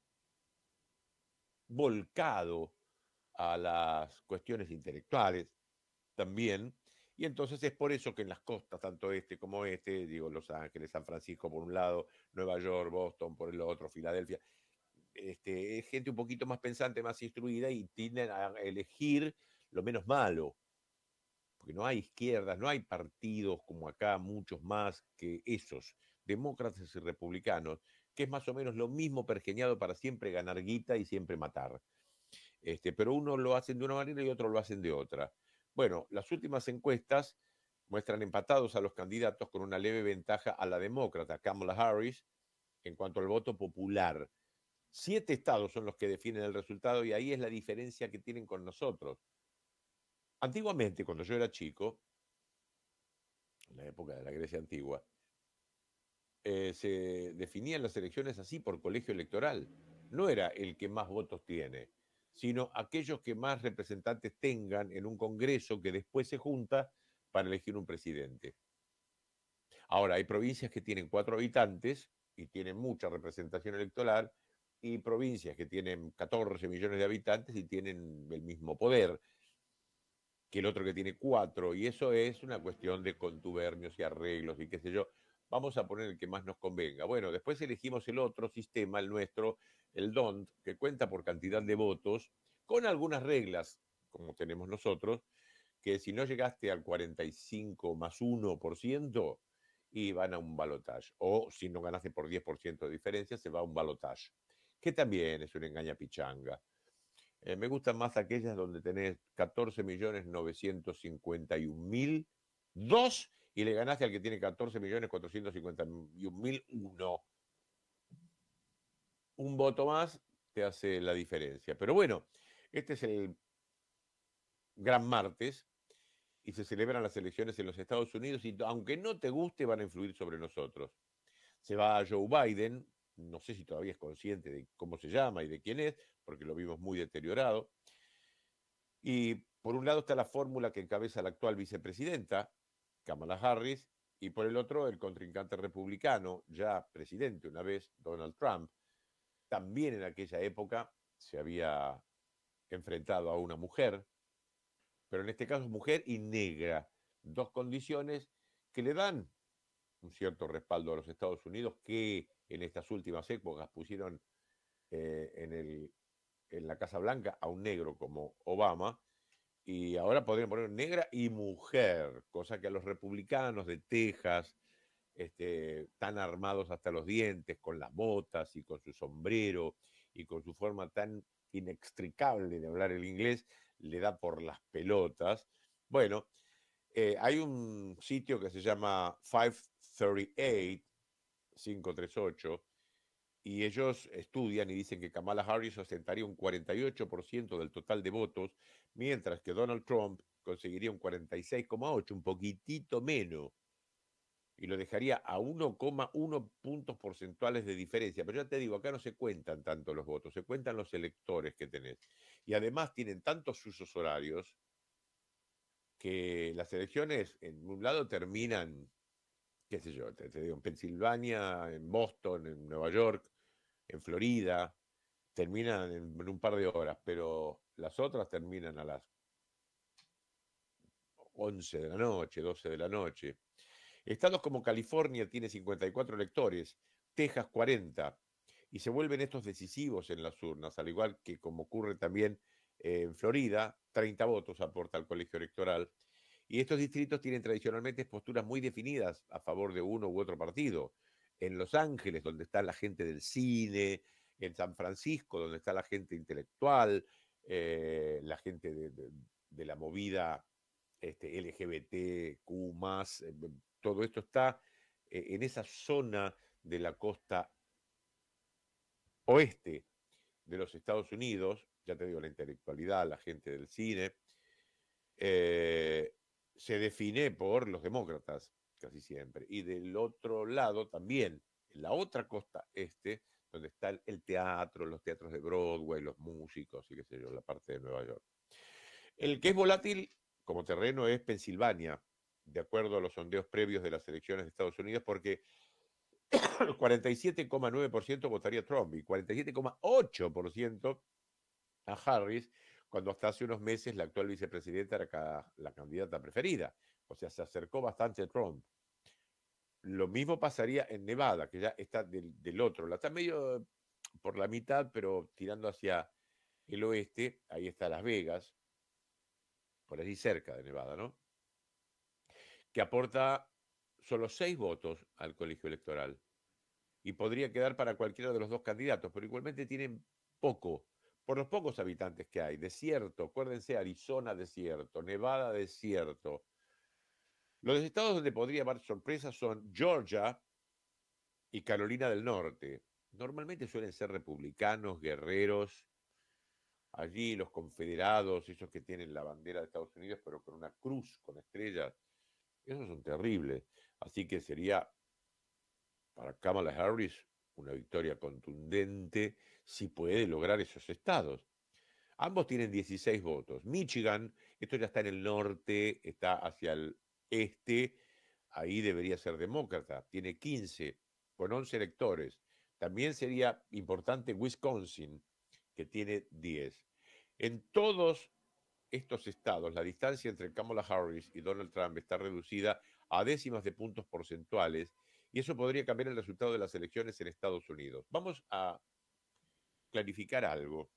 volcado a las cuestiones intelectuales también. Y entonces es por eso que en las costas, tanto este como este, digo, Los Ángeles, San Francisco por un lado, Nueva York, Boston por el otro, Filadelfia, este, es gente un poquito más pensante, más instruida y tienden a elegir lo menos malo. Porque no hay izquierdas, no hay partidos como acá, muchos más que esos, demócratas y republicanos, que es más o menos lo mismo pergeñado para siempre ganar guita y siempre matar. Este, pero uno lo hacen de una manera y otro lo hacen de otra. Bueno, las últimas encuestas muestran empatados a los candidatos con una leve ventaja a la demócrata, Kamala Harris, en cuanto al voto popular. Siete estados son los que definen el resultado y ahí es la diferencia que tienen con nosotros. Antiguamente, cuando yo era chico, en la época de la Grecia antigua, eh, se definían las elecciones así por colegio electoral. No era el que más votos tiene, sino aquellos que más representantes tengan en un congreso que después se junta para elegir un presidente. Ahora, hay provincias que tienen cuatro habitantes y tienen mucha representación electoral, y provincias que tienen catorce millones de habitantes y tienen el mismo poder que el otro que tiene cuatro, y eso es una cuestión de contubernios y arreglos y qué sé yo. Vamos a poner el que más nos convenga. Bueno, después elegimos el otro sistema, el nuestro, el D O N T, que cuenta por cantidad de votos, con algunas reglas, como tenemos nosotros, que si no llegaste al cuarenta y cinco más uno por ciento, y van a un balotaje. O si no ganaste por diez por ciento de diferencia, se va a un balotaje, que también es una engaña pichanga. Eh, me gustan más aquellas donde tenés catorce millones novecientos cincuenta y un mil dos y le ganaste al que tiene catorce millones cuatrocientos cincuenta y un mil uno. Un voto más te hace la diferencia. Pero bueno, este es el gran martes y se celebran las elecciones en los Estados Unidos y aunque no te guste van a influir sobre nosotros. Se va a Joe Biden, no sé si todavía es consciente de cómo se llama y de quién es, porque lo vimos muy deteriorado. Y por un lado está la fórmula que encabeza la actual vicepresidenta, Kamala Harris, y por el otro el contrincante republicano, ya presidente una vez, Donald Trump. También en aquella época se había enfrentado a una mujer, pero en este caso mujer y negra, dos condiciones que le dan un cierto respaldo a los Estados Unidos, que en estas últimas épocas pusieron eh, en, el, en la Casa Blanca a un negro como Obama, y ahora podrían poner negra y mujer, cosa que a los republicanos de Texas, este, tan armados hasta los dientes, con las botas y con su sombrero y con su forma tan inextricable de hablar el inglés, le da por las pelotas. Bueno, eh, hay un sitio que se llama quinientos treinta y ocho, y ellos estudian y dicen que Kamala Harris ostentaría un cuarenta y ocho por ciento del total de votos, mientras que Donald Trump conseguiría un cuarenta y seis coma ocho, un poquitito menos, y lo dejaría a uno coma uno puntos porcentuales de diferencia. Pero ya te digo, acá no se cuentan tanto los votos, se cuentan los electores que tenés. Y además tienen tantos usos horarios que las elecciones en un lado terminan, qué sé yo, te, te digo, en Pensilvania, en Boston, en Nueva York, en Florida, terminan en, en un par de horas, pero las otras terminan a las once de la noche, doce de la noche. Estados como California tiene cincuenta y cuatro electores, Texas cuarenta, y se vuelven estos decisivos en las urnas, al igual que como ocurre también eh, en Florida, treinta votos aporta el colegio electoral, y estos distritos tienen tradicionalmente posturas muy definidas a favor de uno u otro partido. En Los Ángeles, donde está la gente del cine, en San Francisco, donde está la gente intelectual, eh, la gente de, de, de la movida este, L G B T Q más, eh, todo esto está eh, en esa zona de la costa oeste de los Estados Unidos, ya te digo, la intelectualidad, la gente del cine, eh, se define por los demócratas, casi siempre. Y del otro lado también, en la otra costa este, donde está el, el teatro, los teatros de Broadway, los músicos y qué sé yo, la parte de Nueva York. El que es volátil como terreno es Pensilvania, de acuerdo a los sondeos previos de las elecciones de Estados Unidos, porque cuarenta y siete coma nueve por ciento votaría Trump y cuarenta y siete coma ocho por ciento a Harris, cuando hasta hace unos meses la actual vicepresidenta era la candidata preferida. O sea, se acercó bastante a Trump. Lo mismo pasaría en Nevada, que ya está del, del otro lado. Está medio por la mitad, pero tirando hacia el oeste. Ahí está Las Vegas, por allí cerca de Nevada, ¿no? Que aporta solo seis votos al colegio electoral. Y podría quedar para cualquiera de los dos candidatos, pero igualmente tienen poco, por los pocos habitantes que hay. Desierto, acuérdense, Arizona desierto, Nevada desierto. Los estados donde podría haber sorpresas son Georgia y Carolina del Norte. Normalmente suelen ser republicanos, guerreros. Allí los confederados, esos que tienen la bandera de Estados Unidos, pero con una cruz, con estrellas, esos son terribles. Así que sería para Kamala Harris una victoria contundente si puede lograr esos estados. Ambos tienen dieciséis votos. Michigan, esto ya está en el norte, está hacia el este, ahí debería ser demócrata, tiene quince, con once electores. También sería importante Wisconsin, que tiene diez. En todos estos estados, la distancia entre Kamala Harris y Donald Trump está reducida a décimas de puntos porcentuales, y eso podría cambiar el resultado de las elecciones en Estados Unidos. Vamos a clarificar algo.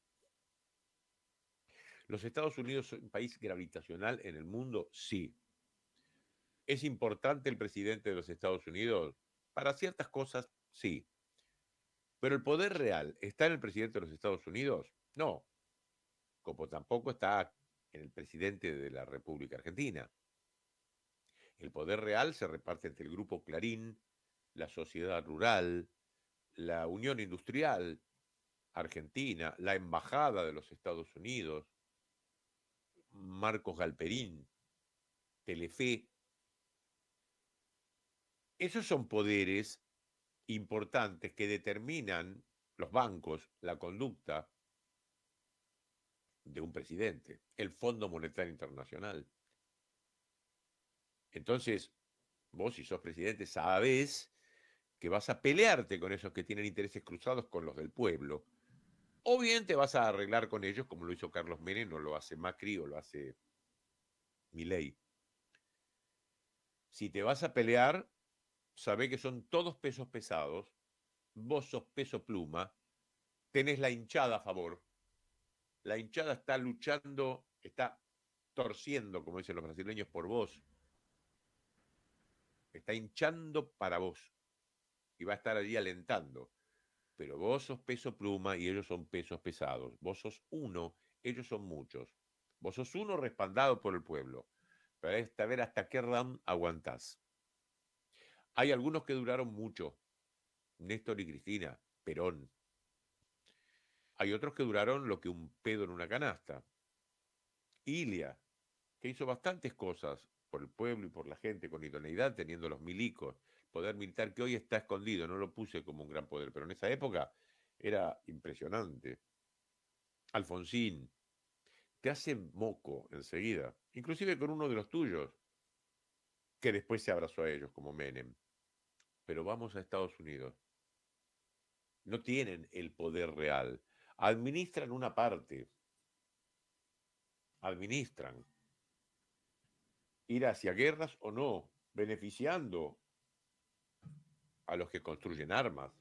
¿Los Estados Unidos son un país gravitacional en el mundo? Sí. ¿Es importante el presidente de los Estados Unidos? Para ciertas cosas, sí. ¿Pero el poder real está en el presidente de los Estados Unidos? No. Como tampoco está en el presidente de la República Argentina. El poder real se reparte entre el Grupo Clarín, la Sociedad Rural, la Unión Industrial Argentina, la Embajada de los Estados Unidos, Marcos Galperín, Telefe. Esos son poderes importantes que determinan los bancos, la conducta de un presidente, el Fondo Monetario Internacional. Entonces, vos si sos presidente sabés que vas a pelearte con esos que tienen intereses cruzados con los del pueblo. O bien te vas a arreglar con ellos como lo hizo Carlos Menem, o lo hace Macri, o lo hace Milei. Si te vas a pelear, sabé que son todos pesos pesados, vos sos peso pluma, tenés la hinchada a favor. La hinchada está luchando, está torciendo, como dicen los brasileños, por vos. Está hinchando para vos. Y va a estar allí alentando. Pero vos sos peso pluma y ellos son pesos pesados. Vos sos uno, ellos son muchos. Vos sos uno respaldado por el pueblo. Pero hay que ver hasta qué round aguantás. Hay algunos que duraron mucho. Néstor y Cristina, Perón. Hay otros que duraron lo que un pedo en una canasta. Ilia, que hizo bastantes cosas por el pueblo y por la gente con idoneidad, teniendo los milicos. Poder militar que hoy está escondido, no lo puse como un gran poder, pero en esa época era impresionante. Alfonsín, te hace moco enseguida, inclusive con uno de los tuyos, que después se abrazó a ellos, como Menem. Pero vamos a Estados Unidos. No tienen el poder real. Administran una parte. Administran. Ir hacia guerras o no, beneficiando a los que construyen armas.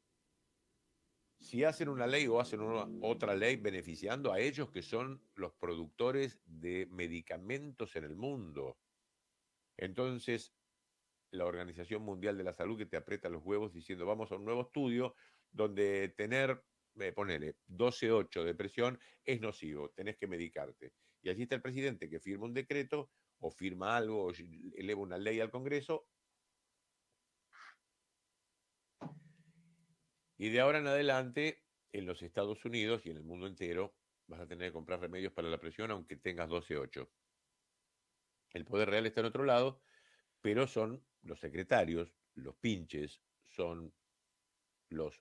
Si hacen una ley o hacen una, otra ley beneficiando a ellos que son los productores de medicamentos en el mundo. Entonces, la Organización Mundial de la Salud que te aprieta los huevos diciendo vamos a un nuevo estudio donde tener, eh, ponele, doce punto ocho de presión es nocivo, tenés que medicarte. Y allí está el presidente que firma un decreto o firma algo o eleva una ley al Congreso. Y de ahora en adelante, en los Estados Unidos y en el mundo entero, vas a tener que comprar remedios para la presión aunque tengas doce punto ocho. El poder real está en otro lado, pero son los secretarios, los pinches, son los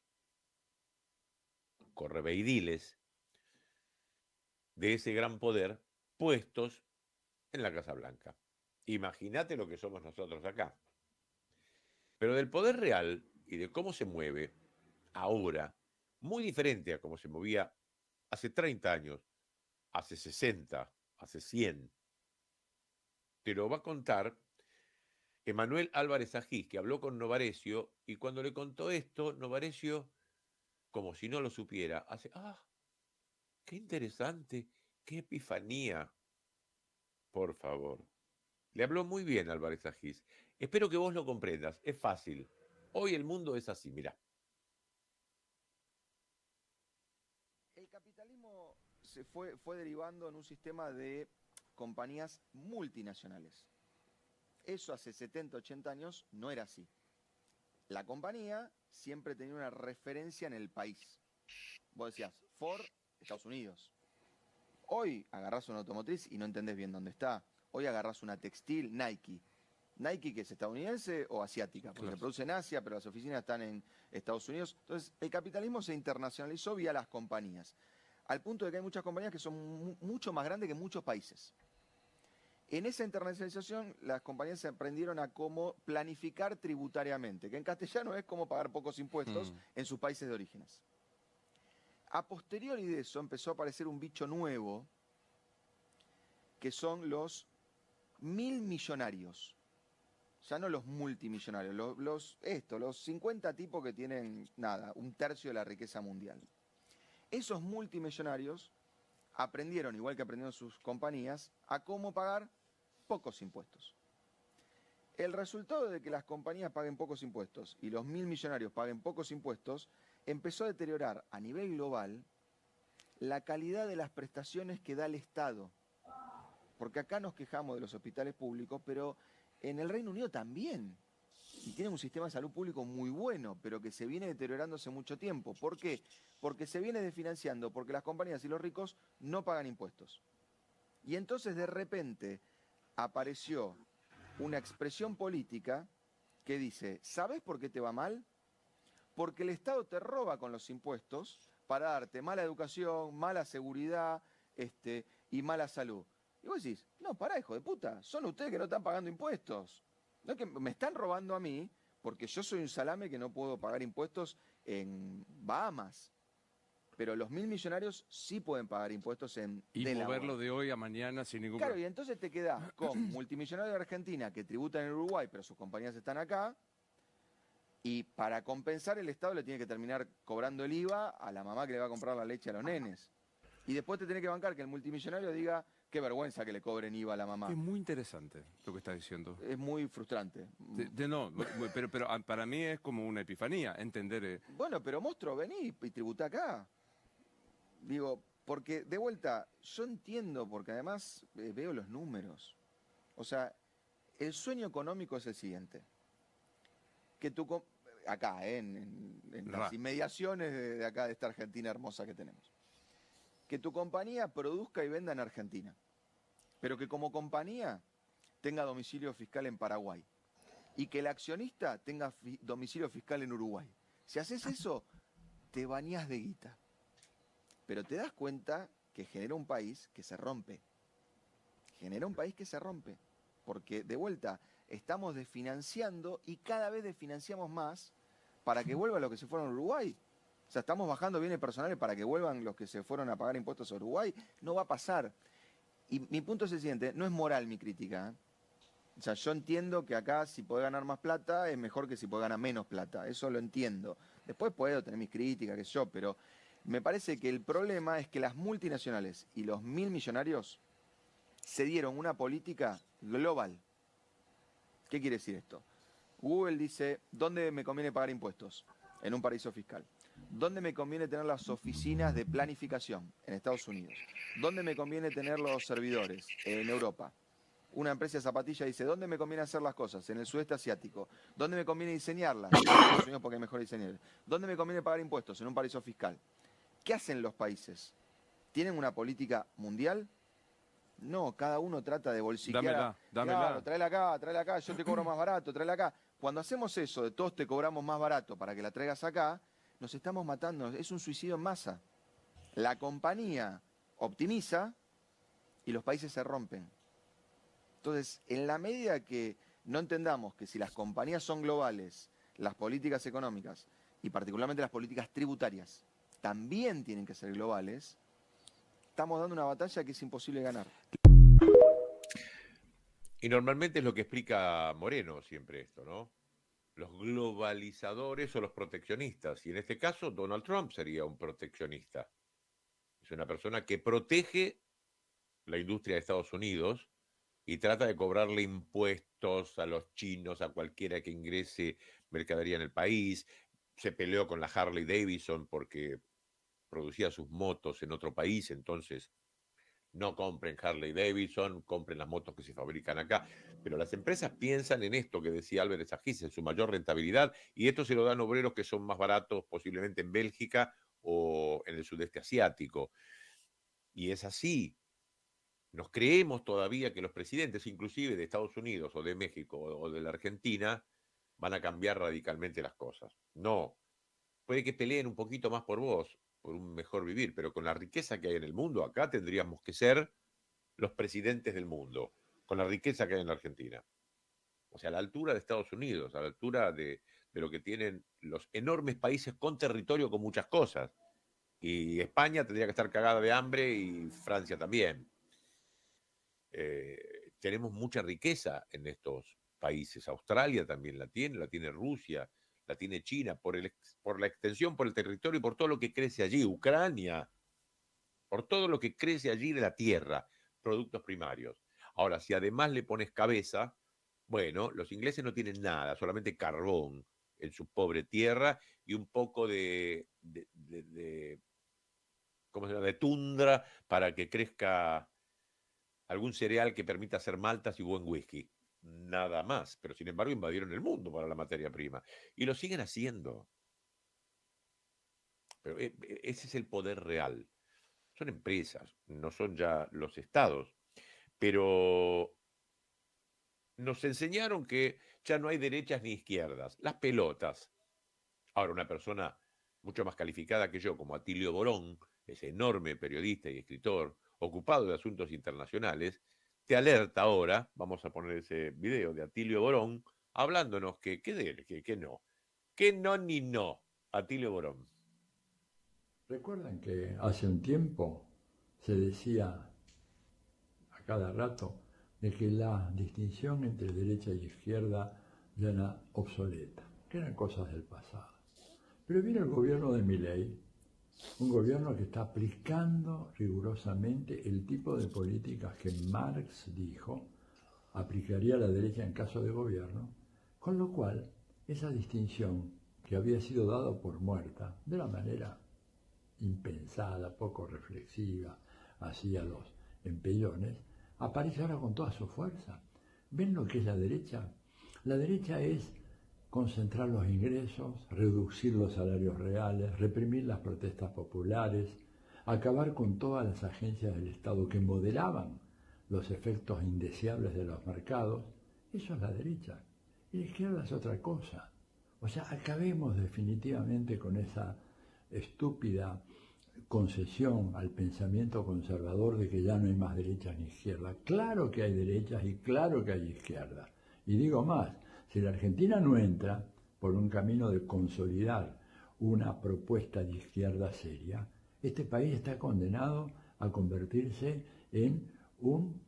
correveidiles de ese gran poder puestos en la Casa Blanca. Imagínate lo que somos nosotros acá. Pero del poder real y de cómo se mueve ahora, muy diferente a cómo se movía hace treinta años, hace sesenta, hace cien. Te lo va a contar Emanuel Álvarez Agís, que habló con Novarecio, y cuando le contó esto, Novarecio, como si no lo supiera, hace, ¡ah! ¡Qué interesante! ¡Qué epifanía! Por favor. Le habló muy bien Álvarez Agís. Espero que vos lo comprendas. Es fácil. Hoy el mundo es así, mirá. El capitalismo se fue, fue derivando en un sistema de compañías multinacionales. Eso hace setenta, ochenta años no era así. La compañía siempre tenía una referencia en el país. Vos decías, Ford, Estados Unidos. Hoy agarrás una automotriz y no entendés bien dónde está. Hoy agarrás una textil, Nike. Nike, que es estadounidense o asiática, porque claro, se produce en Asia, pero las oficinas están en Estados Unidos. Entonces, el capitalismo se internacionalizó vía las compañías, al punto de que hay muchas compañías que son mu mucho más grandes que muchos países. En esa internacionalización, las compañías se aprendieron a cómo planificar tributariamente, que en castellano es cómo pagar pocos impuestos mm. en sus países de orígenes. A posteriori de eso empezó a aparecer un bicho nuevo, que son los mil millonarios. Ya no los multimillonarios, los, los, esto, los cincuenta tipos que tienen, nada, un tercio de la riqueza mundial. Esos multimillonarios aprendieron, igual que aprendieron sus compañías, a cómo pagar pocos impuestos. El resultado de que las compañías paguen pocos impuestos y los mil millonarios paguen pocos impuestos empezó a deteriorar a nivel global la calidad de las prestaciones que da el Estado. Porque acá nos quejamos de los hospitales públicos, pero en el Reino Unido también. Y tienen un sistema de salud público muy bueno, pero que se viene deteriorando hace mucho tiempo. ¿Por qué? Porque se viene desfinanciando, porque las compañías y los ricos no pagan impuestos. Y entonces de repente apareció una expresión política que dice, ¿sabes por qué te va mal? Porque el Estado te roba con los impuestos para darte mala educación, mala seguridad este, y mala salud. Y vos decís, no, pará, hijo de puta, son ustedes que no están pagando impuestos. No es que me están robando a mí porque yo soy un salame que no puedo pagar impuestos en Bahamas. Pero los mil millonarios sí pueden pagar impuestos en Y Delaware. moverlo de hoy a mañana sin ningún Claro, y problema. entonces te quedás con multimillonarios de Argentina que tributan en Uruguay, pero sus compañías están acá. Y para compensar, el Estado le tiene que terminar cobrando el I V A a la mamá que le va a comprar la leche a los nenes. Y después te tiene que bancar que el multimillonario diga, qué vergüenza que le cobren I V A a la mamá. Es muy interesante lo que estás diciendo. Es muy frustrante. De- de- no, bu- pero, pero ah, para mí es como una epifanía, entender... eh, Bueno, pero monstruo, vení y tributá acá. Digo, porque de vuelta, yo entiendo, porque además eh, veo los números. O sea, el sueño económico es el siguiente. Que tú, com- acá, eh, en, en- en Ra. las inmediaciones de, de acá, de esta Argentina hermosa que tenemos. Que tu compañía produzca y venda en Argentina. Pero que como compañía tenga domicilio fiscal en Paraguay. Y que el accionista tenga fi- domicilio fiscal en Uruguay. Si haces eso, te bañás de guita. Pero te das cuenta que genera un país que se rompe. Genera un país que se rompe. Porque, de vuelta, estamos desfinanciando y cada vez desfinanciamos más para que vuelvan los que se fueron a Uruguay. O sea, estamos bajando bienes personales para que vuelvan los que se fueron a pagar impuestos a Uruguay. No va a pasar. Y mi punto es el siguiente, no es moral mi crítica, ¿eh? O sea, yo entiendo que acá si podés ganar más plata es mejor que si podés ganar menos plata. Eso lo entiendo. Después puedo tener mis críticas, qué sé yo, pero me parece que el problema es que las multinacionales y los mil millonarios se dieron una política global. ¿Qué quiere decir esto? Google dice, ¿dónde me conviene pagar impuestos? En un paraíso fiscal. ¿Dónde me conviene tener las oficinas de planificación? En Estados Unidos. ¿Dónde me conviene tener los servidores? En Europa. Una empresa de zapatillas dice, ¿dónde me conviene hacer las cosas? En el sudeste asiático. ¿Dónde me conviene diseñarlas? En Estados Unidos porque hay mejor diseñadores. ¿Dónde me conviene pagar impuestos? En un paraíso fiscal. ¿Qué hacen los países? ¿Tienen una política mundial? No, cada uno trata de bolsiquear. Dámela, dámela. Claro, tráela acá, tráela acá, yo te cobro más barato, tráela acá. Cuando hacemos eso, de todos te cobramos más barato para que la traigas acá, nos estamos matando, es un suicidio en masa. La compañía optimiza y los países se rompen. Entonces, en la medida que no entendamos que si las compañías son globales, las políticas económicas y particularmente las políticas tributarias también tienen que ser globales, estamos dando una batalla que es imposible ganar. Y normalmente es lo que explica Moreno siempre esto, ¿no? Los globalizadores o los proteccionistas. Y en este caso, Donald Trump sería un proteccionista. Es una persona que protege la industria de Estados Unidos y trata de cobrarle impuestos a los chinos, a cualquiera que ingrese mercadería en el país. Se peleó con la Harley Davidson porque producía sus motos en otro país, entonces no compren Harley Davidson, compren las motos que se fabrican acá. Pero las empresas piensan en esto que decía Álvarez Agis, en su mayor rentabilidad, y esto se lo dan obreros que son más baratos posiblemente en Bélgica o en el sudeste asiático. Y es así. Nos creemos todavía que los presidentes, inclusive de Estados Unidos o de México o de la Argentina, van a cambiar radicalmente las cosas. No. Puede que peleen un poquito más por vos, por un mejor vivir, pero con la riqueza que hay en el mundo, acá tendríamos que ser los presidentes del mundo, con la riqueza que hay en la Argentina. O sea, a la altura de Estados Unidos, a la altura de, de lo que tienen los enormes países con territorio, con muchas cosas. Y España tendría que estar cagada de hambre y Francia también. Eh, tenemos mucha riqueza en estos países. Australia también la tiene, la tiene Rusia, la tiene China, por, el, por la extensión, por el territorio y por todo lo que crece allí. Ucrania, por todo lo que crece allí de la tierra, productos primarios. Ahora, si además le pones cabeza, bueno, los ingleses no tienen nada, solamente carbón en su pobre tierra y un poco de, de, de, de, ¿cómo se llama? de tundra para que crezca algún cereal que permita hacer maltas y buen whisky. Nada más, pero sin embargo invadieron el mundo para la materia prima y lo siguen haciendo. Pero ese es el poder real. Son empresas, no son ya los estados, pero Nos enseñaron que ya no hay derechas ni izquierdas, las pelotas. Ahora, una persona mucho más calificada que yo, como Atilio Borón, ese enorme periodista y escritor ocupado de asuntos internacionales, te alerta ahora, vamos a poner ese video de Atilio Borón, hablándonos que, que, de, que, que no, que no ni no. Atilio Borón. ¿Recuerdan que hace un tiempo se decía a cada rato de que la distinción entre derecha y izquierda ya era obsoleta, que eran cosas del pasado? Pero viene el gobierno de Milei, un gobierno que está aplicando rigurosamente el tipo de políticas que Marx dijo aplicaría la derecha en caso de gobierno, con lo cual esa distinción que había sido dada por muerta, de la manera impensada, poco reflexiva, así a los empellones, aparece ahora con toda su fuerza. ¿Ven lo que es la derecha? La derecha es concentrar los ingresos, reducir los salarios reales, reprimir las protestas populares, acabar con todas las agencias del Estado que moderaban los efectos indeseables de los mercados. Eso es la derecha. Y la izquierda es otra cosa. O sea, acabemos definitivamente con esa estúpida concesión al pensamiento conservador de que ya no hay más derechas ni izquierdas. Claro que hay derechas y claro que hay izquierdas. Y digo más, si la Argentina no entra por un camino de consolidar una propuesta de izquierda seria, este país está condenado a convertirse en un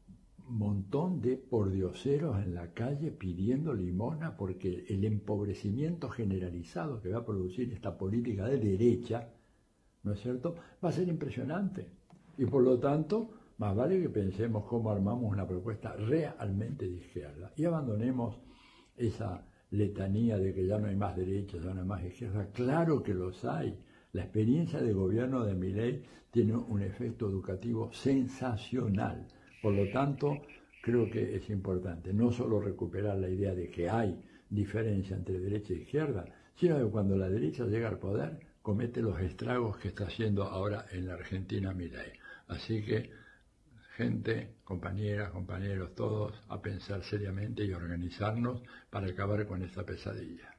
montón de pordioseros en la calle pidiendo limosna, porque el empobrecimiento generalizado que va a producir esta política de derecha, ¿no es cierto?, va a ser impresionante. Y por lo tanto, más vale que pensemos cómo armamos una propuesta realmente de izquierda y abandonemos esa letanía de que ya no hay más derechas, ya no hay más izquierda. Claro que los hay. La experiencia de gobierno de Milei tiene un efecto educativo sensacional. Por lo tanto, creo que es importante no solo recuperar la idea de que hay diferencia entre derecha e izquierda, sino que cuando la derecha llega al poder, comete los estragos que está haciendo ahora en la Argentina Milei. Así que, gente, compañeras, compañeros, todos, a pensar seriamente y organizarnos para acabar con esta pesadilla.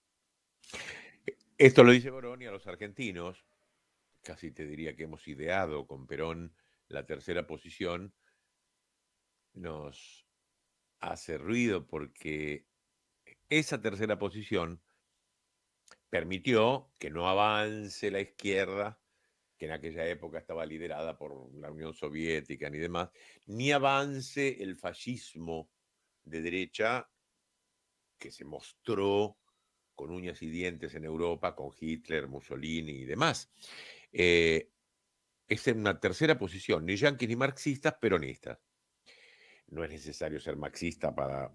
Esto lo dice Borón, y a los argentinos, casi te diría que hemos ideado con Perón la tercera posición, nos hace ruido porque esa tercera posición permitió que no avance la izquierda, que en aquella época estaba liderada por la Unión Soviética ni demás, ni avance el fascismo de derecha que se mostró con uñas y dientes en Europa, con Hitler, Mussolini y demás. Eh, es en una tercera posición, ni yanquis ni marxistas, peronistas. No es necesario ser marxista para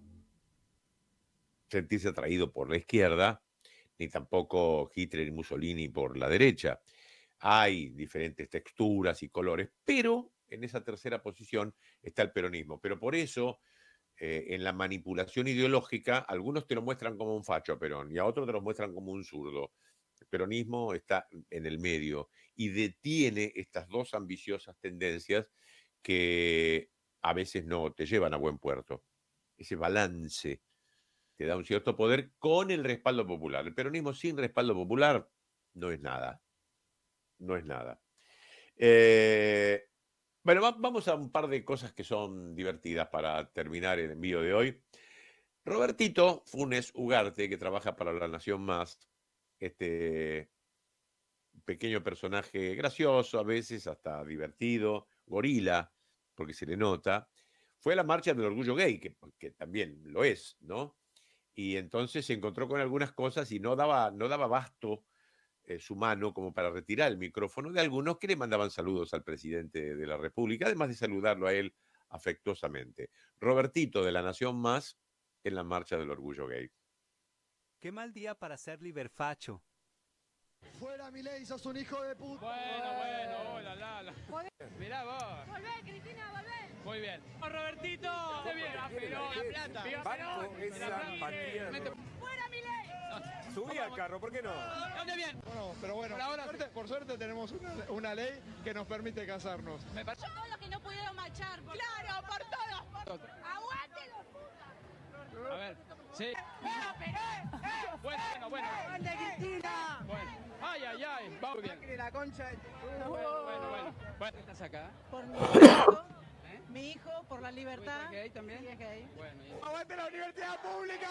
sentirse atraído por la izquierda, ni tampoco Hitler y Mussolini por la derecha. Hay diferentes texturas y colores, pero en esa tercera posición está el peronismo. Pero por eso, eh, en la manipulación ideológica, algunos te lo muestran como un facho, Perón, y a otros te lo muestran como un zurdo. El peronismo está en el medio y detiene estas dos ambiciosas tendencias que a veces no te llevan a buen puerto. Ese balance te da un cierto poder con el respaldo popular. El peronismo sin respaldo popular no es nada. No es nada. Eh, bueno, va, vamos a un par de cosas que son divertidas para terminar el envío de hoy. Robertito Funes Ugarte, que trabaja para La Nación Más, este pequeño personaje gracioso, a veces hasta divertido, gorila, porque se le nota, fue a la marcha del orgullo gay, que, que también lo es, ¿no? Y entonces se encontró con algunas cosas y no daba, no daba abasto eh, su mano como para retirar el micrófono de algunos que le mandaban saludos al presidente de la República, además de saludarlo a él afectuosamente. Robertito de La Nación Más en la marcha del orgullo gay. Qué mal día para ser liberfacho. Fuera Milei, sos un hijo de puta. Bueno, bueno, hola, la, la. Mirá vos. Volvé, Cristina, volvé. Muy bien. Robertito. Muy bien. La plata. Banco esa partida. Fuera Milei. Subí al carro, ¿por qué no? ¿Dónde bien? Bueno, pero bueno, por suerte, por suerte tenemos una, una ley que nos permite casarnos. Me pasó todo lo que no pudieron marchar. Por claro, por todos. Por... Aguante los putas. A ver, sí. Bueno, bueno, bueno. ¡Grande, Cristina! Bueno. Ay, ay, ay. Va muy bien. La concha de... Bueno, bueno, bueno. Bueno, ¿estás acá? Por mi hijo, ¿Eh? mi hijo, por la libertad. ¿Es gay también? Sí, es gay. Bueno, y... ¡Aguante la universidad pública!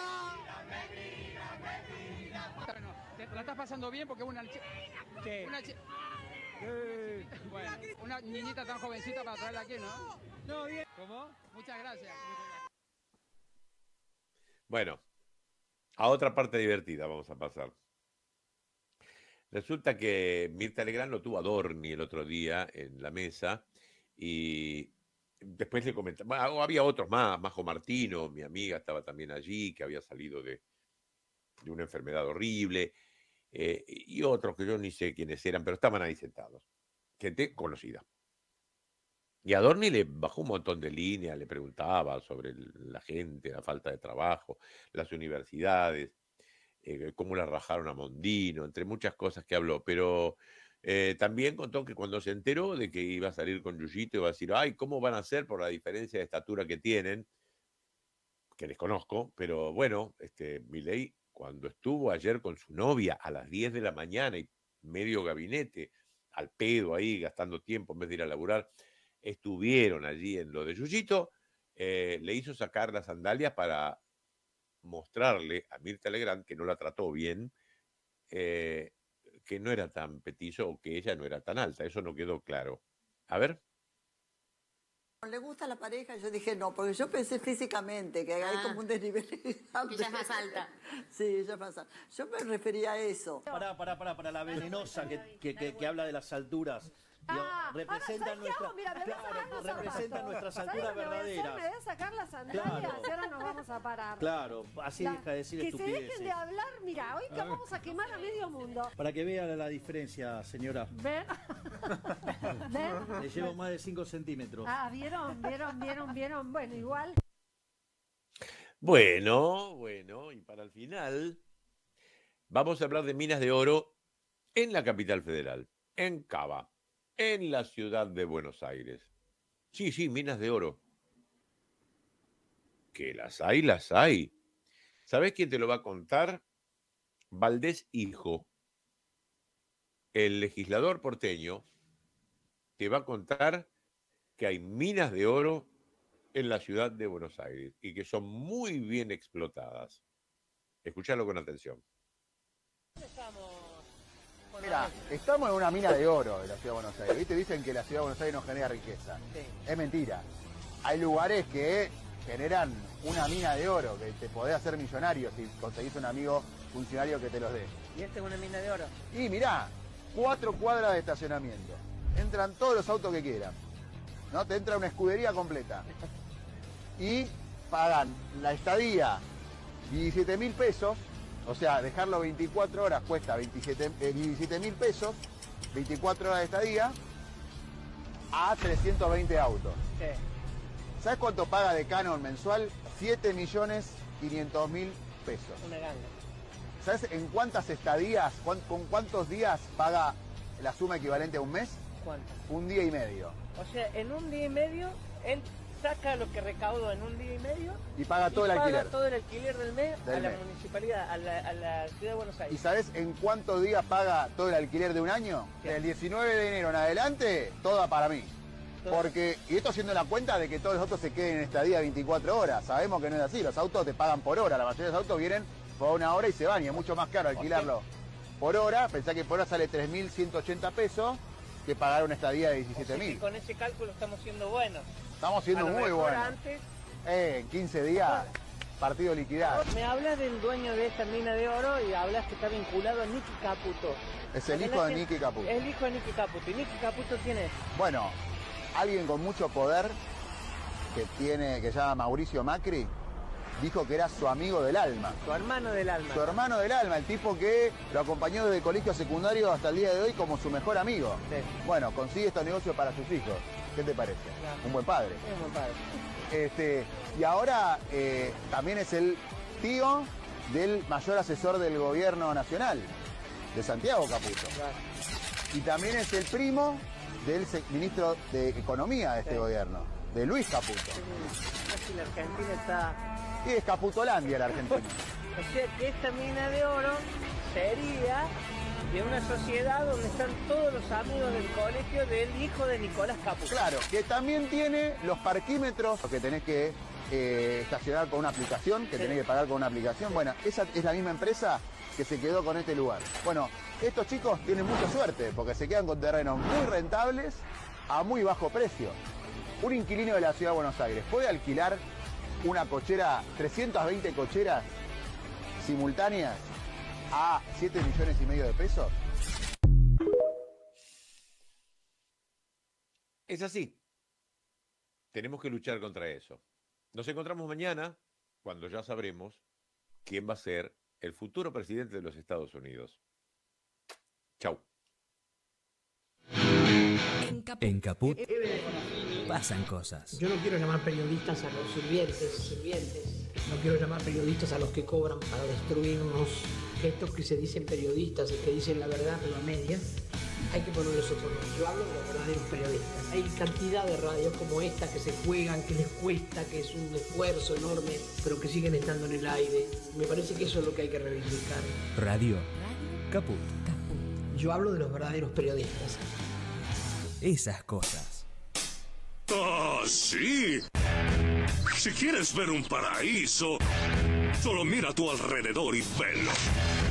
Bueno, ¿te la estás pasando bien? Porque una... ¿Qué? Una chi... Bueno, una niñita tan jovencita para traerla aquí, ¿no? No, bien. ¿Cómo? Muchas gracias. Bueno, a otra parte divertida vamos a pasar. Resulta que Mirta Legrand lo tuvo a Dorni el otro día en la mesa y después le comentaba, había otros más, Majo Martino, mi amiga estaba también allí, que había salido de, de una enfermedad horrible, eh, y otros que yo ni sé quiénes eran, pero estaban ahí sentados, gente conocida. Y a Dorni le bajó un montón de líneas, le preguntaba sobre la gente, la falta de trabajo, las universidades, eh, cómo la rajaron a Mondino, entre muchas cosas que habló. Pero eh, también contó que cuando se enteró de que iba a salir con Yuyito, iba a decir, ay, ¿cómo van a hacer por la diferencia de estatura que tienen? Que desconozco, pero bueno, este, Milei, cuando estuvo ayer con su novia a las diez de la mañana y medio gabinete, al pedo ahí, gastando tiempo en vez de ir a laburar, estuvieron allí en lo de Yuyito, eh, le hizo sacar las sandalias para mostrarle a Mirta Legrand que no la trató bien, eh, que no era tan petizo o que ella no era tan alta. Eso no quedó claro. A ver. ¿Le gusta la pareja? Yo dije no, porque yo pensé físicamente, que hay Ah, como un desnivel. que ella es más alta. Sí, ella es más alta. Yo me refería a eso. Pará, pará, pará, para la venenosa que, que, que, que habla de las alturas. Digo, Ah, representa ahora, ¿sabes qué nuestra, hago? Mira, me voy a sacar claro, los representa zapatos. nuestras ¿Sabes alturas lo que voy a hacer? verdaderas. Me voy a sacar las sandalias Claro. y ahora nos vamos a parar. Claro, así La- deja de decir que se estupideces. dejen de hablar, mira, hoy que A ver. vamos a quemar a medio mundo. Para que vea la diferencia, señora. ¿Ven? ¿Ven? Le llevo más de cinco centímetros. Ah, ¿vieron? ¿Vieron? ¿Vieron? ¿Vieron? Bueno, igual. Bueno, bueno, y para el final vamos a hablar de minas de oro en la capital federal, en Cava, en la ciudad de Buenos Aires. Sí, sí, minas de oro. Que las hay, las hay. ¿Sabés quién te lo va a contar? Valdés Hijo, el legislador porteño, te va a contar que hay minas de oro en la ciudad de Buenos Aires y que son muy bien explotadas. Escuchalo con atención. Mira, estamos en una mina de oro de la Ciudad de Buenos Aires. ¿Viste? Dicen que la Ciudad de Buenos Aires no genera riqueza. Es mentira. Hay lugares que generan una mina de oro, que te podés hacer millonario si conseguís un amigo funcionario que te los dé. ¿Y esta es una mina de oro? Y mirá, cuatro cuadras de estacionamiento. Entran todos los autos que quieran. ¿No? Te entra una escudería completa. Y pagan la estadía diecisiete mil pesos. O sea, dejarlo veinticuatro horas cuesta diecisiete mil pesos, veinticuatro horas de estadía, a trescientos veinte autos. Sí. ¿Sabes cuánto paga de canon mensual? siete millones quinientos mil pesos. Una ganga. ¿Sabes en cuántas estadías, cuán- con cuántos días paga la suma equivalente a un mes? ¿Cuánto? Un día y medio. O sea, en un día y medio, él saca lo que recaudó en un día y medio Y paga todo y el paga alquiler. todo el alquiler del mes Del a la mes. municipalidad, a la, a la ciudad de Buenos ¿Y Aires. sabes en cuántos días paga todo el alquiler de un año? Del diecinueve de enero en adelante, toda para mí. Porque, y esto haciendo la cuenta de que todos los autos se queden en estadía veinticuatro horas. Sabemos que no es así, los autos te pagan por hora. La mayoría de los autos vienen por una hora y se van, y es mucho más caro alquilarlo por hora. Pensá que por hora sale tres mil ciento ochenta pesos que pagar una estadía de diecisiete Y mil. con ese cálculo estamos siendo buenos. Estamos siendo A lo muy mejor buenos. antes- Eh, en quince días, partido liquidado. Me hablas del dueño de esta mina de oro y hablas que está vinculado a Nicky Caputo. Es el Porque hijo la de gente- Nicky Caputo. Es el hijo de Nicky Caputo. ¿Y Nicky Caputo quién es? Bueno, alguien con mucho poder que tiene, que se llama Mauricio Macri, dijo que era su amigo del alma. Su hermano del alma. Su hermano del alma, el tipo que lo acompañó desde el colegio secundario hasta el día de hoy como su mejor amigo. Bueno, consigue estos negocios para sus hijos. ¿Qué te parece? Claro. Un buen padre. Es un buen padre. Este, y ahora eh, también es el tío del mayor asesor del gobierno nacional, de Santiago Caputo. Y también es el primo del se- ministro de Economía de este Sí. gobierno, de Luis Caputo. Casi la Argentina está Y es Caputolandia la Argentina. O sea que esta mina de oro sería de una sociedad donde están todos los amigos del colegio del hijo de Nicolás Caputo. Claro, que también tiene los parquímetros que tenés que eh, estacionar con una aplicación, que sí. tenés que pagar con una aplicación. Bueno, esa es la misma empresa que se quedó con este lugar. Bueno, estos chicos tienen mucha suerte porque se quedan con terrenos muy rentables a muy bajo precio. Un inquilino de la Ciudad de Buenos Aires puede alquilar una cochera, trescientas veinte cocheras simultáneas a siete millones y medio de pesos. Es así. Tenemos que luchar contra eso. Nos encontramos mañana cuando ya sabremos quién va a ser el futuro presidente de los Estados Unidos. Chau. En Caput pasan cosas. Yo no quiero llamar periodistas a los sirvientes, sirvientes. No quiero llamar periodistas a los que cobran para destruirnos. Estos que se dicen periodistas y que dicen la verdad pero a medias, hay que ponerles otro nombre. Yo hablo de los verdaderos periodistas. Hay cantidad de radios como esta que se juegan, que les cuesta, que es un esfuerzo enorme, pero que siguen estando en el aire. Me parece que eso es lo que hay que reivindicar. Radio Caput. Yo hablo de los verdaderos periodistas. Esas cosas. ¡Ah, sí! Si quieres ver un paraíso, solo mira a tu alrededor y velo.